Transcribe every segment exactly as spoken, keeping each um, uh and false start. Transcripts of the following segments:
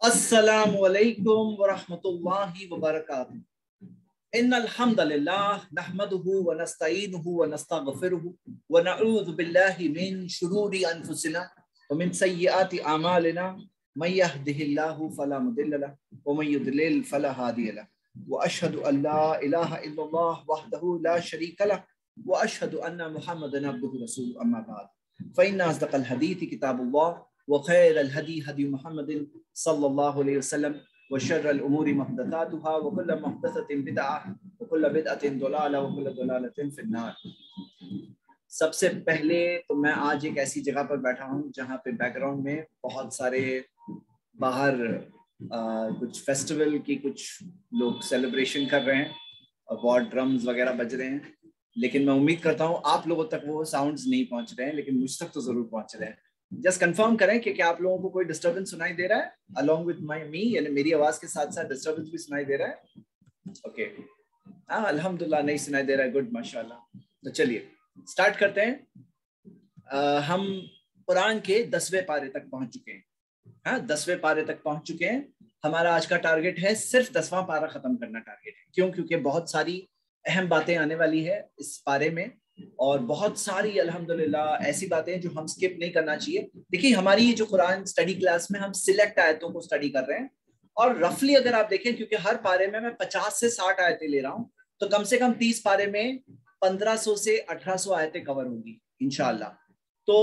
السلام علیکم ورحمۃ اللہ وبرکاتہ۔ ان الحمد للہ نحمده ونستعینه ونستغفره ونعوذ باللہ من شرور انفسنا ومن سیئات اعمالنا من يهده الله فلا مضل له ومن يضلل فلا هادي له واشهد ان لا اله الا الله وحده لا شريك له واشهد ان محمدا عبده ورسوله اما بعد فان اصدق الحديث كتاب الله وخير الهدي هدي محمد صلی اللہ علیہ وسلم وشر الامور محدثاتها وكل محدثة بدعة وكل بدعة ضلالة وكل ضلالة في النار۔ سب سے پہلے تو میں آج ایک ایسی جگہ پر بیٹھا ہوں جہاں پہ بیک گراؤنڈ میں بہت سارے باہر آ, کچھ فیسٹیول کی کچھ لوگ سیلیبریشن کر رہے ہیں اور بہت ڈرمز وغیرہ بج رہے ہیں، لیکن میں امید کرتا ہوں آپ لوگوں تک وہ ساؤنڈز نہیں پہنچ رہے ہیں، لیکن مجھ تک تو ضرور پہنچ رہے ہیں۔ جسٹ کنفرم کریں کہ کیا آپ لوگوں کو کوئی ڈسٹربنس سنائی دے رہا ہے along with my me، یعنی میری آواز کے ساتھ ساتھ ڈسٹربنس بھی سنائی دے رہا ہے؟ اوکے، ہاں الحمدللہ نہیں سنائی دے رہا ہے، گڈ ماشاءاللہ۔ تو چلیے اسٹارٹ کرتے ہیں۔ آ, ہم قرآن کے دسویں پارے تک پہنچ چکے ہیں، ہاں دسویں پارے تک پہنچ چکے ہیں۔ ہمارا آج کا ٹارگیٹ ہے صرف دسواں پارہ ختم کرنا ٹارگیٹ ہے، کیوں؟ کیونکہ بہت ساری اہم باتیں آنے والی ہے اس پارے میں، اور بہت ساری الحمدللہ ایسی باتیں جو ہم سکپ نہیں کرنا چاہیے۔ دیکھیے ہماری یہ جو قرآن اسٹڈی کلاس میں ہم سلیکٹ آیتوں کو اسٹڈی کر رہے ہیں، اور رفلی اگر آپ دیکھیں کیونکہ ہر پارے میں میں پچاس سے ساٹھ آیتیں لے رہا ہوں، تو کم سے کم تیس پارے میں پندرہ سو سے اٹھارہ سو آیتیں کور ہوں گی انشاءاللہ۔ تو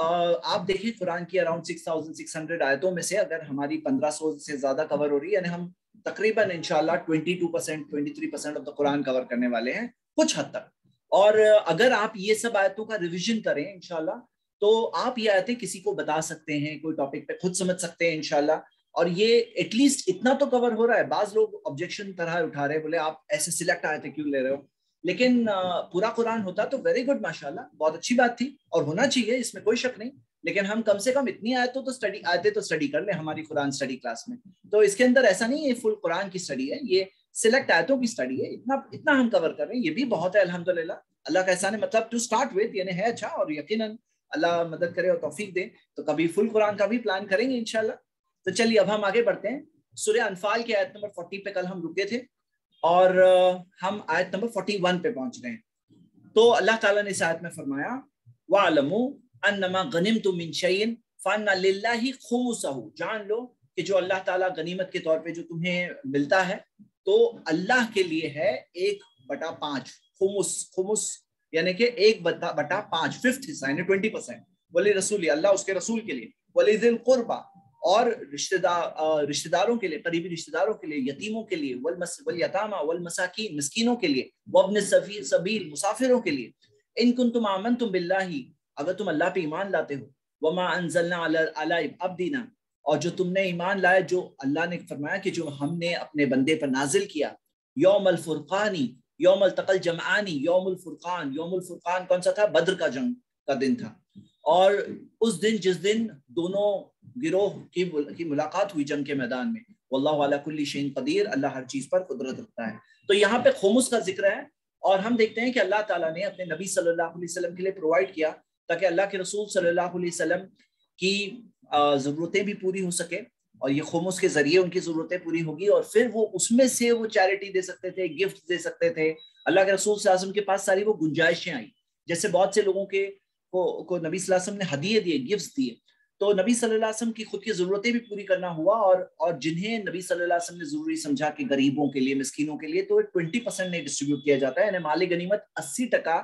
آپ دیکھیں قرآن کی around six thousand six hundred آیتوں میں سے اگر ہماری پندرہ سو سے زیادہ کور ہو رہی ہے، یعنی ہم تقریباً انشاءاللہ twenty two percent twenty three percent of the قرآن کور کرنے والے ہیں کچھ حد تک۔ اور اگر آپ یہ سب آیتوں کا ریویژن کریں انشاءاللہ تو آپ یہ آیتیں کسی کو بتا سکتے ہیں، کوئی ٹاپک پہ خود سمجھ سکتے ہیں انشاءاللہ، اور یہ ایٹ لیسٹ اتنا تو کور ہو رہا ہے۔ بعض لوگ آبجیکشن طرح اٹھا رہے ہیں، بولے آپ ایسے سلیکٹ آیتیں کیوں لے رہے ہو، لیکن پورا قرآن ہوتا تو ویری گڈ ماشاءاللہ، بہت اچھی بات تھی اور ہونا چاہیے، اس میں کوئی شک نہیں، لیکن ہم کم سے کم اتنی آیتوں تو اسٹڈی آیتیں تو اسٹڈی کر لیں ہماری قرآن اسٹڈی کلاس میں۔ تو اس کے اندر ایسا نہیں ہے فل قرآن کی اسٹڈی ہے، یہ سلیکٹ آیتوں کی اسٹڈی ہے، اتنا اتنا ہم کور کر رہے ہیں، یہ بھی بہت ہے الحمدللہ۔ اللہ کا احسان ہے، مطلب ٹو اسٹارٹ وتھ یعنی ہے اچھا، اور یقیناً اللہ مدد کرے اور توفیق دے تو کبھی فل قرآن کا بھی پلان کریں گے انشاءاللہ۔ تو چلیے اب ہم آگے بڑھتے ہیں۔ سورہ انفال کی آیت نمبر فورٹی پہ کل ہم رکے تھے، اور ہم آیت نمبر فورٹی ون پہ پہنچ گئے ہیں۔ تو اللہ تعالیٰ نے اس آیت میں فرمایا وَاعْلَمُوا أَنَّمَا غَنِمْتُم مِّن شَيْءٍ فَأَنَّ لِلَّهِ خُمُسَهُ، جان لو کہ جو اللہ تعالیٰ غنیمت کے طور پہ جو تمہیں ملتا ہے تو اللہ کے لیے ہے ایک بٹا پانچ، خمس خمس یعنی کہ ایک بٹا بٹا پانچ، ففتھ حصہ یعنی ٹوینٹی پرسینٹ، ولی رسول، اللہ اس کے رسول کے لیے، ولی ذی القربہ، اور رشتہ دار رشتہ داروں کے لیے، قریبی رشتہ داروں کے لیے، یتیموں کے لیے، والیتامى والمساکین، مسکینوں کے لیے، وابن السبیل، مسافروں کے لیے، ان کنتم آمنتم باللہ، اگر تم اللہ پہ ایمان لاتے ہو، وما انزلنا علی عبدنا، اور جو تم نے ایمان لائے جو اللہ نے فرمایا کہ جو ہم نے اپنے بندے پر نازل کیا، یوم الفرقانی، یوم التقى الجمعانی، یوم الفرقان، یوم الفرقان کون سا تھا؟ بدر کا جنگ کا دن تھا، اور اس دن جس دن دونوں گروہ کی ملاقات ہوئی جنگ کے میدان میں، واللہ علی کل شیء قدیر، اللہ ہر چیز پر قدرت رکھتا ہے۔ تو یہاں پہ خمس کا ذکر ہے، اور ہم دیکھتے ہیں کہ اللہ تعالیٰ نے اپنے نبی صلی اللہ علیہ وسلم کے لیے پرووائڈ کیا تاکہ اللہ کے رسول صلی اللہ علیہ وسلم کی ضرورتیں بھی پوری ہو سکے، اور یہ خمس کے ذریعے ان کی ضرورتیں پوری ہوگی، اور پھر وہ اس میں سے وہ چیریٹی دے سکتے تھے، گفٹ دے سکتے تھے۔ اللہ کے رسول صلی اللہ علیہ وسلم کے پاس ساری وہ گنجائشیں آئیں، جیسے بہت سے لوگوں کے کو, کو نبی صلی اللہ علیہ وسلم نے ہدیے دیے، گفٹس دیے، تو نبی صلی اللہ علیہ وسلم کی خود کی ضرورتیں بھی پوری کرنا ہوا، اور اور جنہیں نبی صلی اللہ علیہ وسلم نے ضروری سمجھا کہ غریبوں کے لیے، مسکینوں کے لیے، تو ٹوینٹی پرسینٹ نہیں ڈسٹریبیوٹ کیا جاتا ہے، یعنی مال غنیمت اسی ٹکا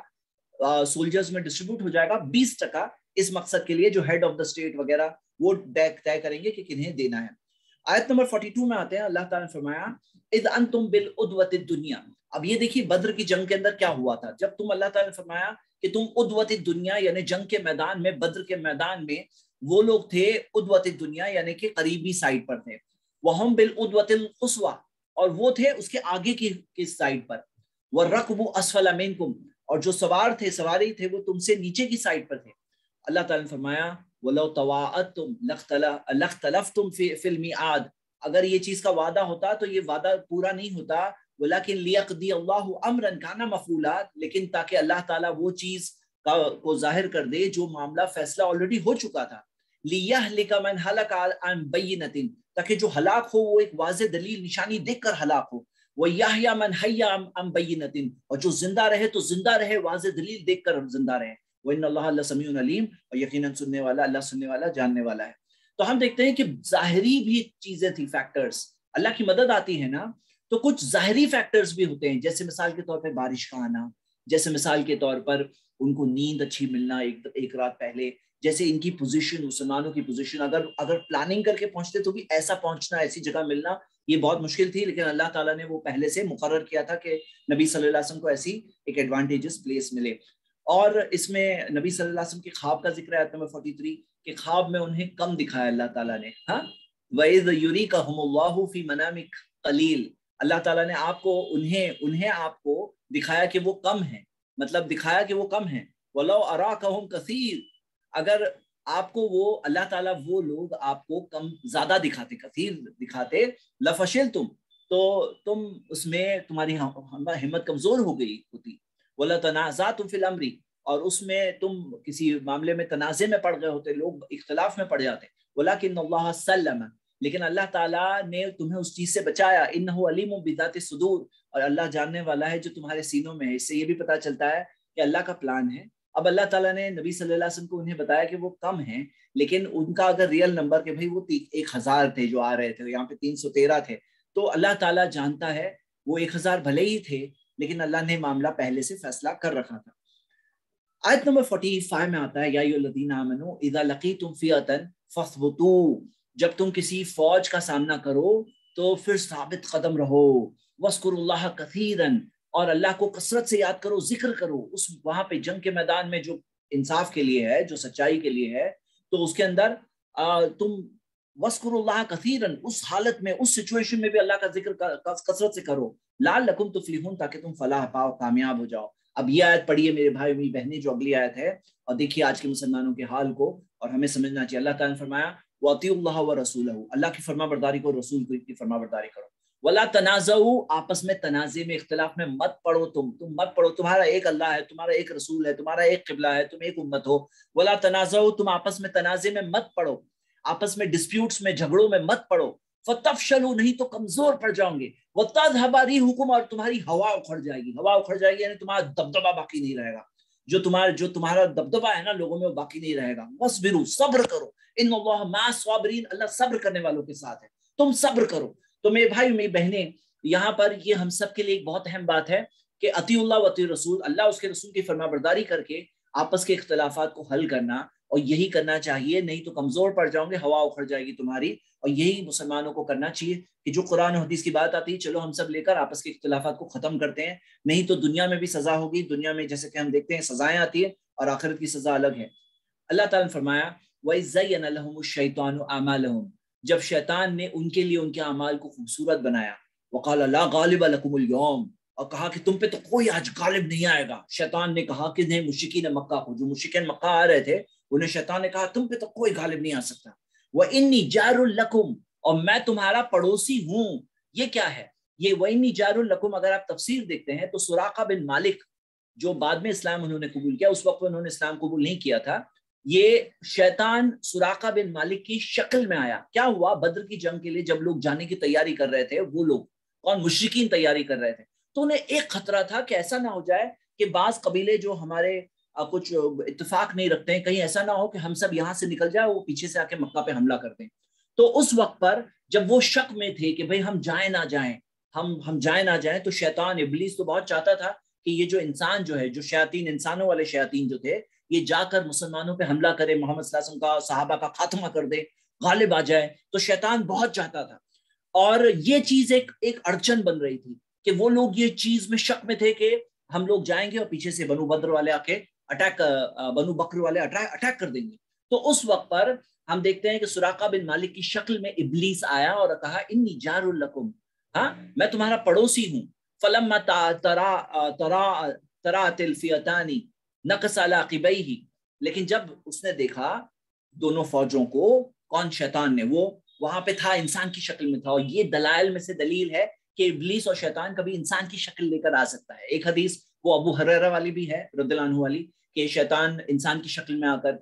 سولجرز میں ڈسٹریبیوٹ ہو جائے گا، بیس ٹکا اس مقصد کے لیے جو ہیڈ آف دا اسٹیٹ وغیرہ وہ طے کریں گے کہ کنہیں دینا ہے۔ آیت نمبر بارہ دو میں آتے ہیں، اللہ تعالیٰ نے فرمایا اذ انتم بالعدوۃ الدنیا۔ اب یہ دیکھیے بدر کی جنگ کے اندر کیا ہوا تھا، جب تم اللہ تعالیٰ نے فرمایا کہ تم عدوۃ الدنیا یعنی جنگ کے میدان میں، بدر کے میدان میں وہ لوگ تھے عدوۃ الدنیا یعنی کہ قریبی سائڈ پر تھے، وہم بالعدوۃ القصویٰ، اور وہ تھے اس کے آگے کی کس سائڈ پر، والرکب اسفل منکم، اور جو سوار تھے سواری تھے وہ تم سے نیچے کی سائڈ پر تھے۔ اللہ تعالیٰ نے فرمایا وَلَوْ تَوَاعَدْتُمْ لَاخْتَلَفْتُمْ فِي الْمِيعَادِ، اگر یہ چیز کا وعدہ ہوتا تو یہ وعدہ پورا نہیں ہوتا، وَلَكِنْ لِيَقْضِيَ اللَّهُ أَمْرًا كَانَ مَفْعُولًا، لیکن تاکہ اللہ تعالیٰ وہ چیز کو ظاہر کر دے جو معاملہ فیصلہ آلریڈی ہو چکا تھا، لِيَهْلِكَ مَنْ هَلَكَ عَنْ بَيِّنَةٍ، تاکہ جو ہلاک ہو وہ ایک واضح دلیل نشانی دیکھ کر ہلاک ہو، وَيَحْيَا مَنْ حَيَّا عَنْ بَيِّنَةٍ، اور جو زندہ رہے تو زندہ رہے واضح دلیل دیکھ کر زندہ رہے، وَإِنَّ اللَّهَ لَسَمِيعٌ عَلِيمٌ، اور یقیناً سننے والا اللہ سننے والا جاننے والا ہے۔ تو ہم دیکھتے ہیں کہ ظاہری بھی چیزیں تھی، فیکٹرز، اللہ کی مدد آتی ہے نا تو کچھ ظاہری فیکٹرز بھی ہوتے ہیں، جیسے مثال کے طور پہ بارش کا آنا، جیسے مثال کے طور پر ان کو نیند اچھی ملنا ایک ایک رات پہلے، جیسے ان کی پوزیشن، مسلمانوں کی پوزیشن، اگر اگر پلاننگ کر کے پہنچتے تو بھی ایسا پہنچنا، ایسی جگہ ملنا یہ بہت مشکل تھی، لیکن اللہ تعالیٰ نے وہ پہلے سے مقرر کیا تھا کہ نبی صلی اللہ علیہ وسلم کو ایسی ایک ایڈوانٹیجز پلیس ملے۔ اور اس میں نبی صلی اللہ علیہ وسلم کے خواب کا ذکر ہے آیت نمبر تینتالیس کہ خواب میں انہیں کم دکھایا اللہ تعالیٰ نے، ہاں وَإِذْ يُرِيكَهُمُ اللَّهُ فِي مَنَامِكَ قَلِيلٌ، اللہ تعالیٰ نے آپ کو انہیں انہیں آپ کو دکھایا کہ وہ کم ہیں، مطلب دکھایا کہ وہ کم ہیں، وَلَوْ أَرَاكَهُمْ كَثِيرٌ، اگر آپ کو وہ اللہ تعالیٰ وہ لوگ آپ کو کم زیادہ دکھاتے، کثیر دکھاتے، لَفَشِلْتُمْ، تو تم اس میں تمہاری ہمت کمزور ہو گئی ہوتی، وَلَا تَنَازَعْتُمْ فِي الْأَمْرِ، اور اس میں تم کسی معاملے میں تنازع میں پڑ گئے ہوتے، لوگ اختلاف میں پڑ جاتے، وَلَكِنَّ اللَّهَ سَلَّمَ، لیکن اللہ تعالیٰ نے تمہیں اس چیز سے بچایا، انہ علیم بذات الصدور، اور اللہ جاننے والا ہے جو تمہارے سینوں میں ہے۔ اس سے یہ بھی پتہ چلتا ہے کہ اللہ کا پلان ہے۔ اب اللہ تعالیٰ نے نبی صلی اللہ علیہ وسلم کو انہیں بتایا کہ وہ کم ہیں، لیکن ان کا اگر ریئل نمبر کہ بھئی وہ ایک ہزار تھے جو آ رہے تھے، یہاں پہ تین سو تیرہ تھے، تو اللہ تعالیٰ جانتا ہے وہ ایک ہزار بھلے ہی تھے، لیکن اللہ نے معاملہ پہلے سے فیصلہ کر رکھا تھا۔ آیت نمبر پینتالیس میں آتا ہے یا ایھا الذین آمنوا اذا لقیتم فئۃ فاثبتوا، جب تم کسی فوج کا سامنا کرو تو پھر ثابت قدم رہو، واذکروا اللہ کثیرا، اور اللہ کو کثرت سے یاد کرو، ذکر کرو، اس وہاں پہ جنگ کے میدان میں جو انصاف کے لیے ہے، جو سچائی کے لیے ہے، تو اس کے اندر تم واذکروا اللہ کثیرا، اس حالت میں، اس سچویشن میں بھی اللہ کا ذکر کثرت سے کرو، لعلکم تفلحون، تاکہ تم فلاح پاؤ، کامیاب ہو جاؤ۔ اب یہ آیت پڑھیے میرے بھائی میری بہنیں، جو اگلی آیت ہے، اور دیکھیے آج کے مسلمانوں کے حال کو، اور ہمیں سمجھنا چاہیے۔ اللہ تعالیٰ نے فرمایا وَأَطِيعُوا اللَّهَ وَرَسُولَهُ، اللہ کی فرما برداری کرو، رسول کی فرما برداری کرو، وَلَا تَنَازَعُوا، آپس میں تنازع میں، اختلاف میں مت پڑو، تم تم مت پڑو، تمہارا ایک اللہ ہے، تمہارا ایک رسول ہے، تمہارا ایک قبلہ ہے، تم ایک امت ہو، وَلَا تَنَازَعُوا، تم آپس میں تنازع میں مت پڑو، آپس میں ڈسپیوٹس میں، جھگڑوں میں مت پڑو، فَتَفْشَلُوا، نہیں تو کمزور پڑ جاؤں گے، وَتَذْهَبَ رِيحُكُمْ، اور تمہاری ہوا اکھڑ جائے گی، ہوا اکھڑ جائے گی یعنی تمہارا دبدبہ باقی نہیں رہے گا، جو تمہارا جو تمہارا دبدبہ ہے نا لوگوں میں، وہ باقی نہیں رہے گا۔ وَاصْبِرُوا، صبر کرو، ان اللہ مع الصابرین، اللہ صبر کرنے والوں کے ساتھ ہے، تم صبر کرو۔ تو میرے بھائی میری بہنیں، یہاں پر یہ ہم سب کے لیے ایک بہت اہم بات ہے کہ اطیع اللہ و اطیع رسول، اللہ اس کے رسول کی فرما برداری کر کے آپس کے اختلافات کو حل کرنا، اور یہی کرنا چاہیے، نہیں تو کمزور پڑ جاؤں گے، ہوا اکھڑ جائے گی تمہاری، اور یہی مسلمانوں کو کرنا چاہیے کہ جو قرآن و حدیث کی بات آتی ہے، چلو ہم سب لے کر آپس کے اختلافات کو ختم کرتے ہیں، نہیں تو دنیا میں بھی سزا ہوگی، دنیا میں جیسے کہ ہم دیکھتے ہیں سزائیں آتی ہیں، اور آخرت کی سزا الگ ہے۔ اللہ تعالیٰ نے فرمایا وَإِذْ زَيَّنَ لَهُمُ الشَّيْطَانُ أَعْمَالَهُمْ، جب شیطان نے ان کے لیے ان کے اعمال کو خوبصورت بنایا، وَقَالَ لَا غَالِبَ لَكُمُ الْيَوْمَ، اور کہا کہ تم پہ تو کوئی آج غالب نہیں آئے گا۔ شیطان نے کہا کہ نہیں، مشرکین مکہ کو، جو مشرکین مکہ آ رہے تھے، انہیں شیطان نے کہا تم پہ تو کوئی غالب نہیں آ سکتا۔ وَإِنِّي جَارٌ لَكُمْ، اور میں تمہارا پڑوسی ہوں۔ یہ کیا ہے؟ یہ وَإِنِّي جَارٌ لَكُمْ، اگر آپ تفسیر دیکھتے ہیں تو سراقہ بن مالک، جو بعد میں اسلام انہوں نے قبول کیا، اس وقت انہوں نے اسلام قبول نہیں کیا تھا، یہ شیطان سراقہ بن مالک کی شکل میں آیا۔ کیا ہوا؟ بدر کی جنگ کے لیے جب لوگ جانے کی تیاری کر رہے تھے، وہ لوگ کون؟ مشرکین تیاری کر رہے تھے، تو انہیں ایک خطرہ تھا کہ ایسا نہ ہو جائے کہ بعض قبیلے جو ہمارے کچھ اتفاق نہیں رکھتے ہیں، کہیں ایسا نہ ہو کہ ہم سب یہاں سے نکل جائے، وہ پیچھے سے آ کے مکہ پہ حملہ کر دیں۔ تو اس وقت پر جب وہ شک میں تھے کہ بھئی ہم جائیں نہ جائیں، ہم ہم جائیں نہ جائیں، تو شیطان ابلیس تو بہت چاہتا تھا کہ یہ جو انسان جو ہے، جو شیاطین، انسانوں والے شیاطین جو تھے، یہ جا کر مسلمانوں پہ حملہ کرے، محمد صلی اللہ علیہ وسلم کا، صحابہ کا خاتمہ کر دے، غالب آ جائے۔ تو شیطان بہت چاہتا تھا، اور یہ چیز ایک ایک اڑچن بن رہی تھی کہ وہ لوگ یہ چیز میں شک میں تھے کہ ہم لوگ جائیں گے اور پیچھے سے بنو بدر والے آ کے اٹیک، بنو بکر والے اٹیک کر دیں گے۔ تو اس وقت پر ہم دیکھتے ہیں کہ سراقہ بن مالک کی شکل میں ابلیس آیا اور کہا انی جار لکم، ہاں میں تمہارا پڑوسی ہوں۔ فلما ترا ترا ترات الفئتان نقص علی عقبیہ، لیکن جب اس نے دیکھا دونوں فوجوں کو، کون؟ شیطان نے، وہ وہاں پہ تھا، انسان کی شکل میں تھا، اور یہ دلائل میں سے دلیل ہے کہ ابلیس اور شیطان کبھی انسان کی شکل لے کر آ سکتا ہے۔ ایک حدیث وہ ابو ہریرہ والی بھی ہے رضی اللہ عنہ والی، کہ شیطان انسان کی شکل میں آ کر کے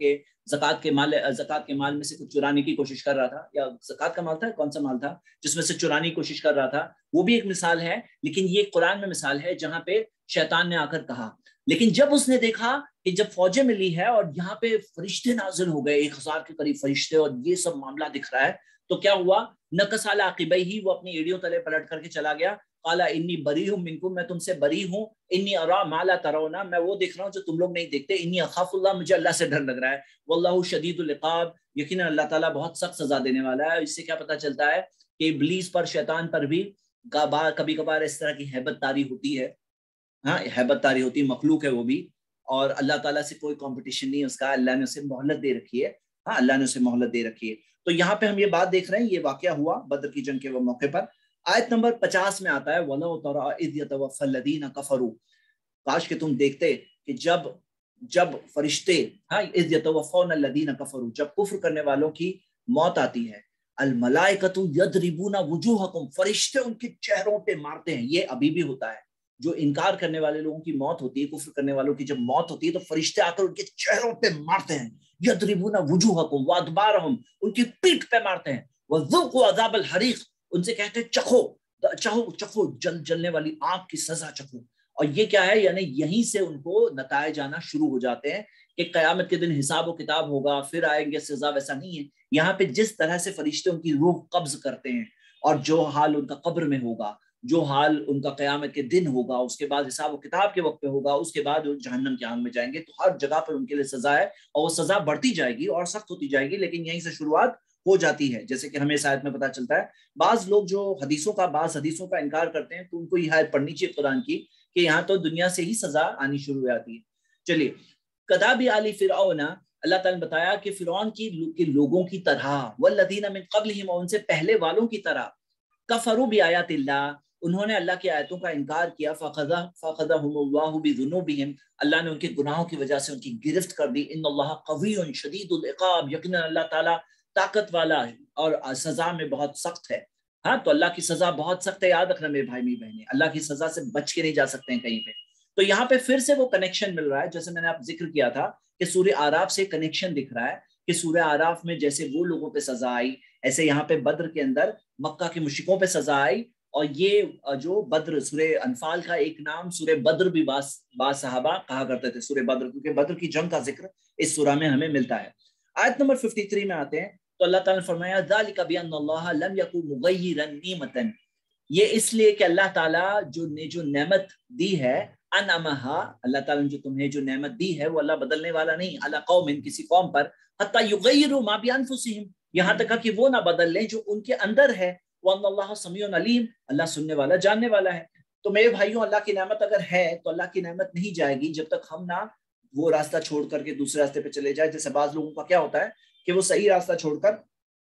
زکات کے مال زکات کے مال میں سے کچھ چرانے کی کوشش کر رہا تھا، یا زکات کا مال تھا، کون سا مال تھا جس میں سے چرانے کی کوشش کر رہا تھا، وہ بھی ایک مثال ہے. لیکن یہ قرآن میں مثال ہے جہاں پہ شیطان نے آ کر کہا. لیکن جب اس نے دیکھا کہ جب فوجیں ملی ہے اور یہاں پہ فرشتے نازل ہو گئے، ایک ہزار کے قریب فرشتے، اور یہ سب معاملہ دکھ رہا ہے، تو کیا ہوا؟ نکس علی عقبیہ، وہ اپنی ایڑیوں تلے پلٹ کر کے چلا گیا. قال انی بریء منکم، میں تم سے بری ہوں. انی ارا ما لا ترون، میں وہ دیکھ رہا ہوں جو تم لوگ نہیں دیکھتے. انی اخاف اللہ، مجھے اللہ سے ڈر لگ رہا ہے. واللہ شدید العقاب، یقینا اللہ تعالیٰ بہت سخت سزا دینے والا ہے. اس سے کیا پتہ چلتا ہے کہ ابلیس پر، شیطان پر بھی کبھی کبھار اس طرح کی ہیبت تاری ہوتی ہے. ہاں ہیبت تاری ہوتی ہے، مخلوق ہے وہ بھی، اور اللہ تعالیٰ سے کوئی کمپٹیشن نہیں اس کا. اللہ نے اسے مہلت دے رکھی ہے. ہاں اللہ نے اسے مہلت دے رکھی ہے. تو یہاں پہ ہم یہ بات دیکھ رہے ہیں، یہ واقعہ ہوا بدر کی جنگ کے وہ موقع پر. آیت نمبر پچاس میں آتا ہے وَلَوْ تَرَىٰ إِذْ يَتَوَفَّى الَّذِينَ كَفَرُوا، کاش کہ تم دیکھتے کہ جب جب فرشتے، ہاں اِذْ يَتَوَفَّوْنَ الَّذِينَ كَفَرُوا، جب کفر کرنے والوں کی موت آتی ہے. الْمَلَائِكَةُ يَضْرِبُونَ وُجُوهَكُمْ، فرشتے ان کے چہروں پہ مارتے ہیں. یہ ابھی بھی ہوتا ہے، جو انکار کرنے والے لوگوں کی موت ہوتی ہے، کفر کرنے والوں کی جب موت ہوتی ہے تو فرشتے آ کر ان کے چہروں پہ مارتے ہیں. یضربون وجوہکم وادبارہم، ان کی پیٹھ پہ مارتے ہیں. وذوقوا عذاب الحریق، ان سے کہتے ہیں چکھو چکھو چکھو جل جلنے والی آگ کی سزا چکھو. اور یہ کیا ہے؟ یعنی یہیں سے ان کو نتائج آنا شروع ہو جاتے ہیں کہ قیامت کے دن حساب و کتاب ہوگا، پھر آئیں گے سزا. ویسا نہیں ہے. یہاں پہ جس طرح سے فرشتے ان کی روح قبض کرتے ہیں، اور جو حال ان کا قبر میں ہوگا، جو حال ان کا قیامت کے دن ہوگا، اس کے بعد حساب و کتاب کے وقت پہ ہوگا، اس کے بعد وہ جہنم کی آگ میں جائیں گے. تو ہر جگہ پر ان کے لیے سزا ہے، اور وہ سزا بڑھتی جائے گی اور سخت ہوتی جائے گی. لیکن یہیں سے شروعات ہو جاتی ہے، جیسے کہ ہمیں اس آیت میں پتہ چلتا ہے. بعض لوگ جو حدیثوں کا بعض حدیثوں کا انکار کرتے ہیں، تو ان کو یہ آیت پڑھنی چاہیے قرآن کی کہ یہاں تو دنیا سے ہی سزا آنی شروع ہو جاتی ہے. چلیے، کذاب آل فرعون، اللہ تعالیٰ نے بتایا کہ فرعون کی کے لوگوں کی طرح، والذین من قبلہم، ان سے پہلے والوں کی طرح، کفروا بآیات اللہ، انہوں نے اللہ کی آیتوں کا انکار کیا. فَأَخَذَهُمُ اللَّهُ بِذُنُوبِهِمْ، اللہ نے ان کے گناہوں کی وجہ سے ان کی گرفت کر دی. ان اللہ قوی شدید العقاب، یقینا اللہ تعالیٰ طاقت والا ہے اور سزا میں بہت سخت ہے. ہاں تو اللہ کی سزا بہت سخت ہے، یاد رکھنا میرے بھائی میری بہنیں، اللہ کی سزا سے بچ کے نہیں جا سکتے ہیں کہیں پہ. تو یہاں پہ پھر سے وہ کنیکشن مل رہا ہے، جیسے میں نے آپ ذکر کیا تھا کہ سورہ آراف سے کنیکشن دکھ رہا ہے کہ سورہ آراف میں جیسے وہ لوگوں پہ سزا آئی، ایسے یہاں پہ بدر کے اندر مکہ کے مشرکوں پہ سزا آئی. اور یہ جو بدر، سورہ انفال کا ایک نام سورہ بدر بھی بعض بعض صحابہ کہا کرتے تھے، سورہ بدر، کیونکہ بدر کی جنگ کا ذکر اس سورہ میں ہمیں ملتا ہے. آیت نمبر تریپن میں آتے ہیں تو اللہ تعالیٰ نے فرمایا ذَلِكَ بِأَنَّ اللَّهَ لَمْ يَكُنْ مُغَيِّرًا نِعْمَةً، یہ اس لیے کہ اللہ تعالیٰ جو نے جو نعمت دی ہے، انعمہا، اللہ تعالیٰ نے جو تمہیں جو نعمت دی ہے وہ اللہ بدلنے والا نہیں، علی قوم، کسی قوم پر، حتی یغیروا ما بانفسہم، یہاں تک کہ وہ نہ بدل لیں جو ان کے اندر ہے. وَأَنَّ اللَّهَ سَمِيعٌ عَلِيمٌ، اللہ سننے والا جاننے والا ہے. تو میرے بھائیوں، اللہ کی نعمت اگر ہے تو اللہ کی نعمت نہیں جائے گی جب تک ہم نہ وہ راستہ چھوڑ کر کے دوسرے راستے پہ چلے جائے. جیسے بعض لوگوں کا کیا ہوتا ہے کہ وہ صحیح راستہ چھوڑ کر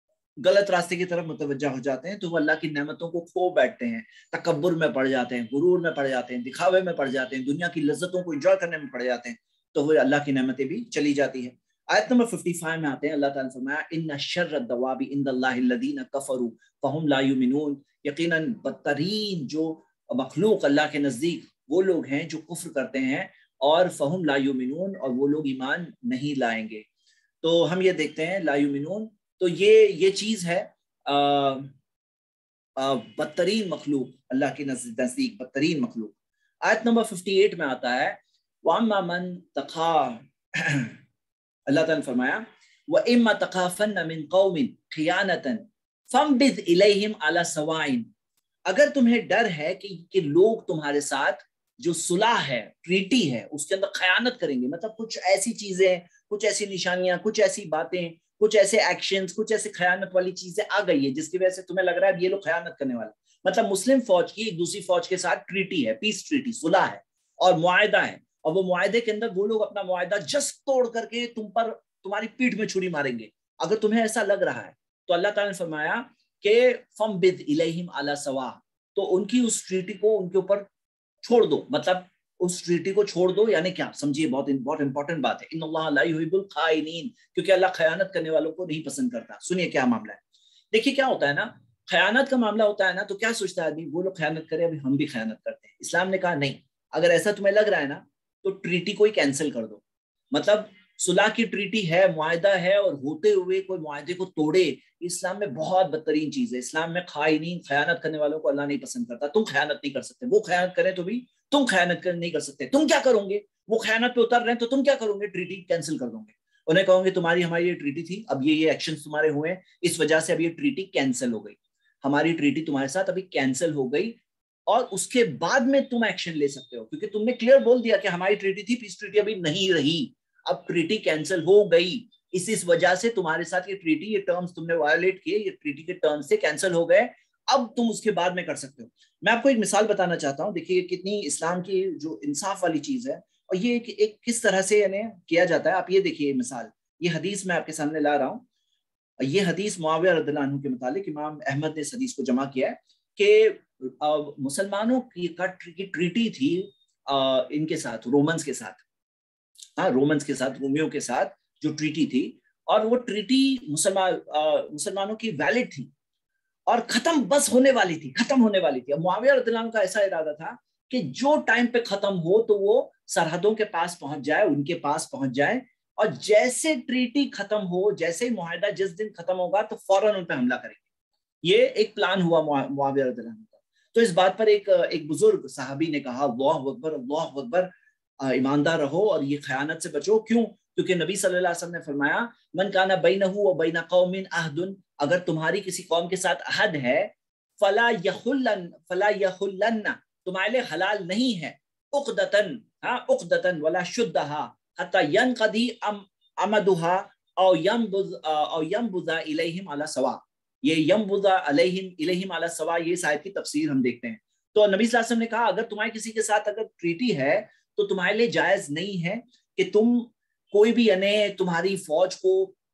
غلط راستے کی طرف متوجہ ہو جاتے ہیں، تو وہ اللہ کی نعمتوں کو کھو بیٹھتے ہیں، تکبر میں پڑ جاتے ہیں، غرور میں پڑ جاتے ہیں، دکھاوے میں پڑ جاتے ہیں، دنیا کی لذتوں کو انجوائے کرنے میں پڑ جاتے ہیں، تو وہ اللہ کی نعمتیں بھی چلی جاتی ہیں. آیت نمبر پچپن میں آتے ہیں، اللہ تعالیٰ نے فرمایا ان شر الدواب عند اللہ الذین کفروا فهم لا یؤمنون، یقیناً بدترین جو مخلوق اللہ کے نزدیک وہ لوگ ہیں جو کفر کرتے ہیں، اور فهم لا یؤمنون، اور وہ لوگ ایمان نہیں لائیں گے. تو ہم یہ دیکھتے ہیں لا یؤمنون، تو یہ یہ چیز ہے آ, آ, بدترین مخلوق اللہ کے نزدیک، بدترین مخلوق. آیت نمبر اٹھاون میں آتا ہے وَأَمَّا مَنْ تَخَافَ، اللہ تعالیٰ نے فرمایا وَإِمَّا تَخَافَنَّ مِنْ قَوْمٍ خِيَانَةً فَانبِذْ إِلَيْهِمْ عَلَى سَوَاءٍ، اگر تمہیں ڈر ہے کہ, کہ لوگ تمہارے ساتھ جو صلح ہے، ٹریٹی ہے، اس کے اندر خیانت کریں گے، مطلب کچھ ایسی چیزیں، کچھ ایسی نشانیاں، کچھ ایسی باتیں، کچھ ایسے ایکشنز، کچھ ایسے خیانت والی چیزیں آ گئی ہے جس کی وجہ سے تمہیں لگ رہا ہے یہ لوگ خیانت کرنے والے. مطلب مسلم فوج کی ایک دوسری فوج کے ساتھ ٹریٹی ہے، پیس ٹریٹی، صلح ہے اور معاہدہ ہے، اور وہ معاہدے کے اندر وہ لوگ اپنا معاہدہ جس توڑ کر کے تم پر، تمہاری پیٹھ میں چھری ماریں گے. اگر تمہیں ایسا لگ رہا ہے تو اللہ تعالیٰ نے فرمایا کہ فَانبِذْ إِلَيْهِمْ عَلَى سَوَاءٍ، تو ان کی اس ٹریٹی کو ان کے اوپر چھوڑ دو، مطلب اس ٹریٹی کو چھوڑ دو. یعنی کیا سمجھیے، بہت بہت امپورٹنٹ بات ہے، ان اللہ لا يحب الخائنین، کیونکہ اللہ خیانت کرنے والوں کو نہیں پسند کرتا. سنیے کیا معاملہ ہے. دیکھیے کیا ہوتا ہے نا، خیانت کا معاملہ ہوتا ہے نا تو کیا سوچتا ہے آدمی، وہ لوگ خیانت کرے ابھی ہم بھی خیانت کرتے ہیں. اسلام نے کہا نہیں، اگر ایسا تمہیں لگ رہا ہے نا تو ٹریٹی کو ہی کینسل کر دو. مطلب صلح کی ٹریٹی ہے، معاہدہ ہے، اور ہوتے ہوئے کوئی معاہدے کو توڑے، اسلام میں بہت بدترین چیز ہے. اسلام میں خائنین، خیانت کرنے والوں کو اللہ نہیں پسند کرتا. تم خیانت نہیں کر سکتے، وہ خیانت کریں تو بھی تم خیانت نہیں کر سکتے. تم کیا کرو گے؟ وہ خیانت پہ اتر رہے ہیں تو تم کیا کرو گے؟ ٹریٹی کینسل کر دو گے. انہیں کہوں گے تمہاری ہماری یہ ٹریٹی تھی، اب یہ یہ ایکشن تمہارے ہوئے ہیں، اس وجہ سے اب یہ ٹریٹی کینسل ہو گئی. ہماری ٹریٹی تمہارے ساتھ ابھی کینسل ہو گئی، اور اس کے بعد میں تم ایکشن لے سکتے ہو، کیونکہ تم نے کلیئر بول دیا کہ ہماری ٹریٹی تھی، پیس ٹریٹی ابھی نہیں رہی، اب ٹریٹی کینسل ہو گئی، اس اس وجہ سے تمہارے ساتھ یہ ٹریٹی، یہ ٹرمز تم نے وائلیٹ کیے، یہ ٹریٹی کے ٹرمز سے کینسل ہو گئے، اب تم اس کے بعد میں کر سکتے ہو. میں آپ کو ایک مثال بتانا چاہتا ہوں، دیکھیے کتنی اسلام کی جو انصاف والی چیز ہے، اور یہ ایک کس طرح سے یعنی کیا جاتا ہے. آپ یہ دیکھیے مثال، یہ حدیث میں آپ کے سامنے لا رہا ہوں. یہ حدیث معاویہ رضی اللہ عنہ کے متعلق امام احمد نے اس حدیث کو جمع کیا ہے کہ مسلمانوں کی ٹریٹی تھی ان کے ساتھ، رومنز کے ساتھ، ہاں رومنز کے ساتھ، رومیوں کے ساتھ جو ٹریٹی تھی، اور وہ ٹریٹی مسلمان مسلمانوں کی ویلڈ تھی اور ختم بس ہونے والی تھی، ختم ہونے والی تھی. اب معاویہ رضی اللہ عنہ کا ایسا ارادہ تھا کہ جو ٹائم پہ ختم ہو تو وہ سرحدوں کے پاس پہنچ جائے، ان کے پاس پہنچ جائے، اور جیسے ٹریٹی ختم ہو، جیسے ہی معاہدہ جس دن ختم ہوگا تو فوراً ان پہ حملہ کریں گے. یہ ایک پلان ہوا معاویہ رضی اللہ عنہ کا. تو اس بات پر ایک ایک بزرگ صحابی نے کہا اللہ اکبر، اللہ اکبر، ایماندار رہو اور یہ خیانت سے بچو. کیوں؟ کیونکہ نبی صلی اللہ علیہ وسلم نے فرمایا من کان بینہ و بین قوم عہد، اگر تمہاری کسی قوم کے ساتھ عہد ہے، فلا یحلن فلا یحلن، تمہارے لیے حلال نہیں ہے، عقدتن، ہاں عقدتن ولا شدھا حتی ینقضی امدھا او ینبذ او ینبذ الیہم علی سواء. یہ ینبذ علیہم الیہم علی سواء، یہ اس آیت کی تفسیر ہم دیکھتے ہیں. تو نبی صلی اللہ علیہ وسلم نے کہا اگر تمہارے کسی کے ساتھ اگر ٹریٹی ہے تو تمہارے لیے جائز نہیں ہے کہ تم کوئی بھی یعنی تمہاری فوج کو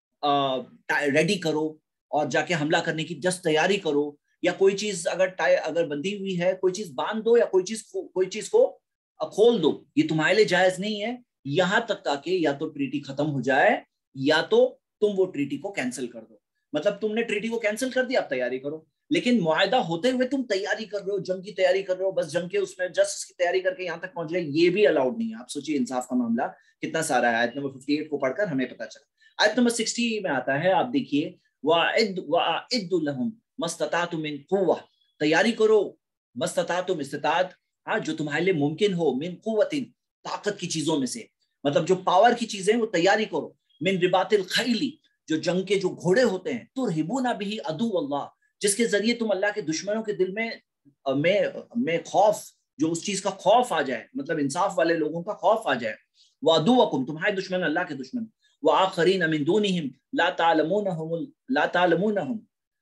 ریڈی کرو اور جا کے حملہ کرنے کی جس تیاری کرو، یا کوئی چیز اگر اگر بندھی ہوئی ہے کوئی چیز باندھ دو، یا کوئی چیز کوئی چیز کو کھول دو، یہ تمہارے لیے جائز نہیں ہے یہاں تک کہ یا تو ٹریٹی ختم ہو جائے یا تو تم وہ ٹریٹی کو کینسل کر دو. مطلب تم نے ٹریٹی کو کینسل کر دیا، اب تیاری کرو. لیکن معاہدہ ہوتے ہوئے تم تیاری کر رہے ہو، جنگ کی تیاری کر رہے ہو، بس جنگ کے اس میں جسٹ اس کی تیاری کر کے یہاں تک پہنچ گئے، یہ بھی الاؤڈ نہیں ہے. آپ سوچیے انصاف کا معاملہ کتنا سارا ہے. آیت نمبر اٹھاون کو پڑھ کر ہمیں پتا چلا. آیت نمبر ساٹھ میں آتا ہے، آپ دیکھیے وَأَعِدُّ وَأَعِدُّ لَهُمْ مَا اسْتَطَعْتُم مِّن قُوَّةٍ، تیاری کرو، مَا اسْتَطَعْتُم، استطاعت، ہاں جو تمہارے لیے ممکن ہو، من قوتٍ، طاقت کی چیزوں میں سے، مطلب جو پاور کی چیزیں وہ تیاری کرو، من رباط الخیل، جو جنگ کے جو گھوڑے ہوتے ہیں، ترہبون بہ عدو اللہ، جس کے ذریعے تم اللہ کے دشمنوں کے دل میں میں میں خوف، جو اس چیز کا خوف آ جائے، مطلب انصاف والے لوگوں کا خوف آ جائے. وعدوکم، تمہارے دشمن اللہ کے دشمن، وآخرین من دونہم لا تعلمونہم لا تعلمونہم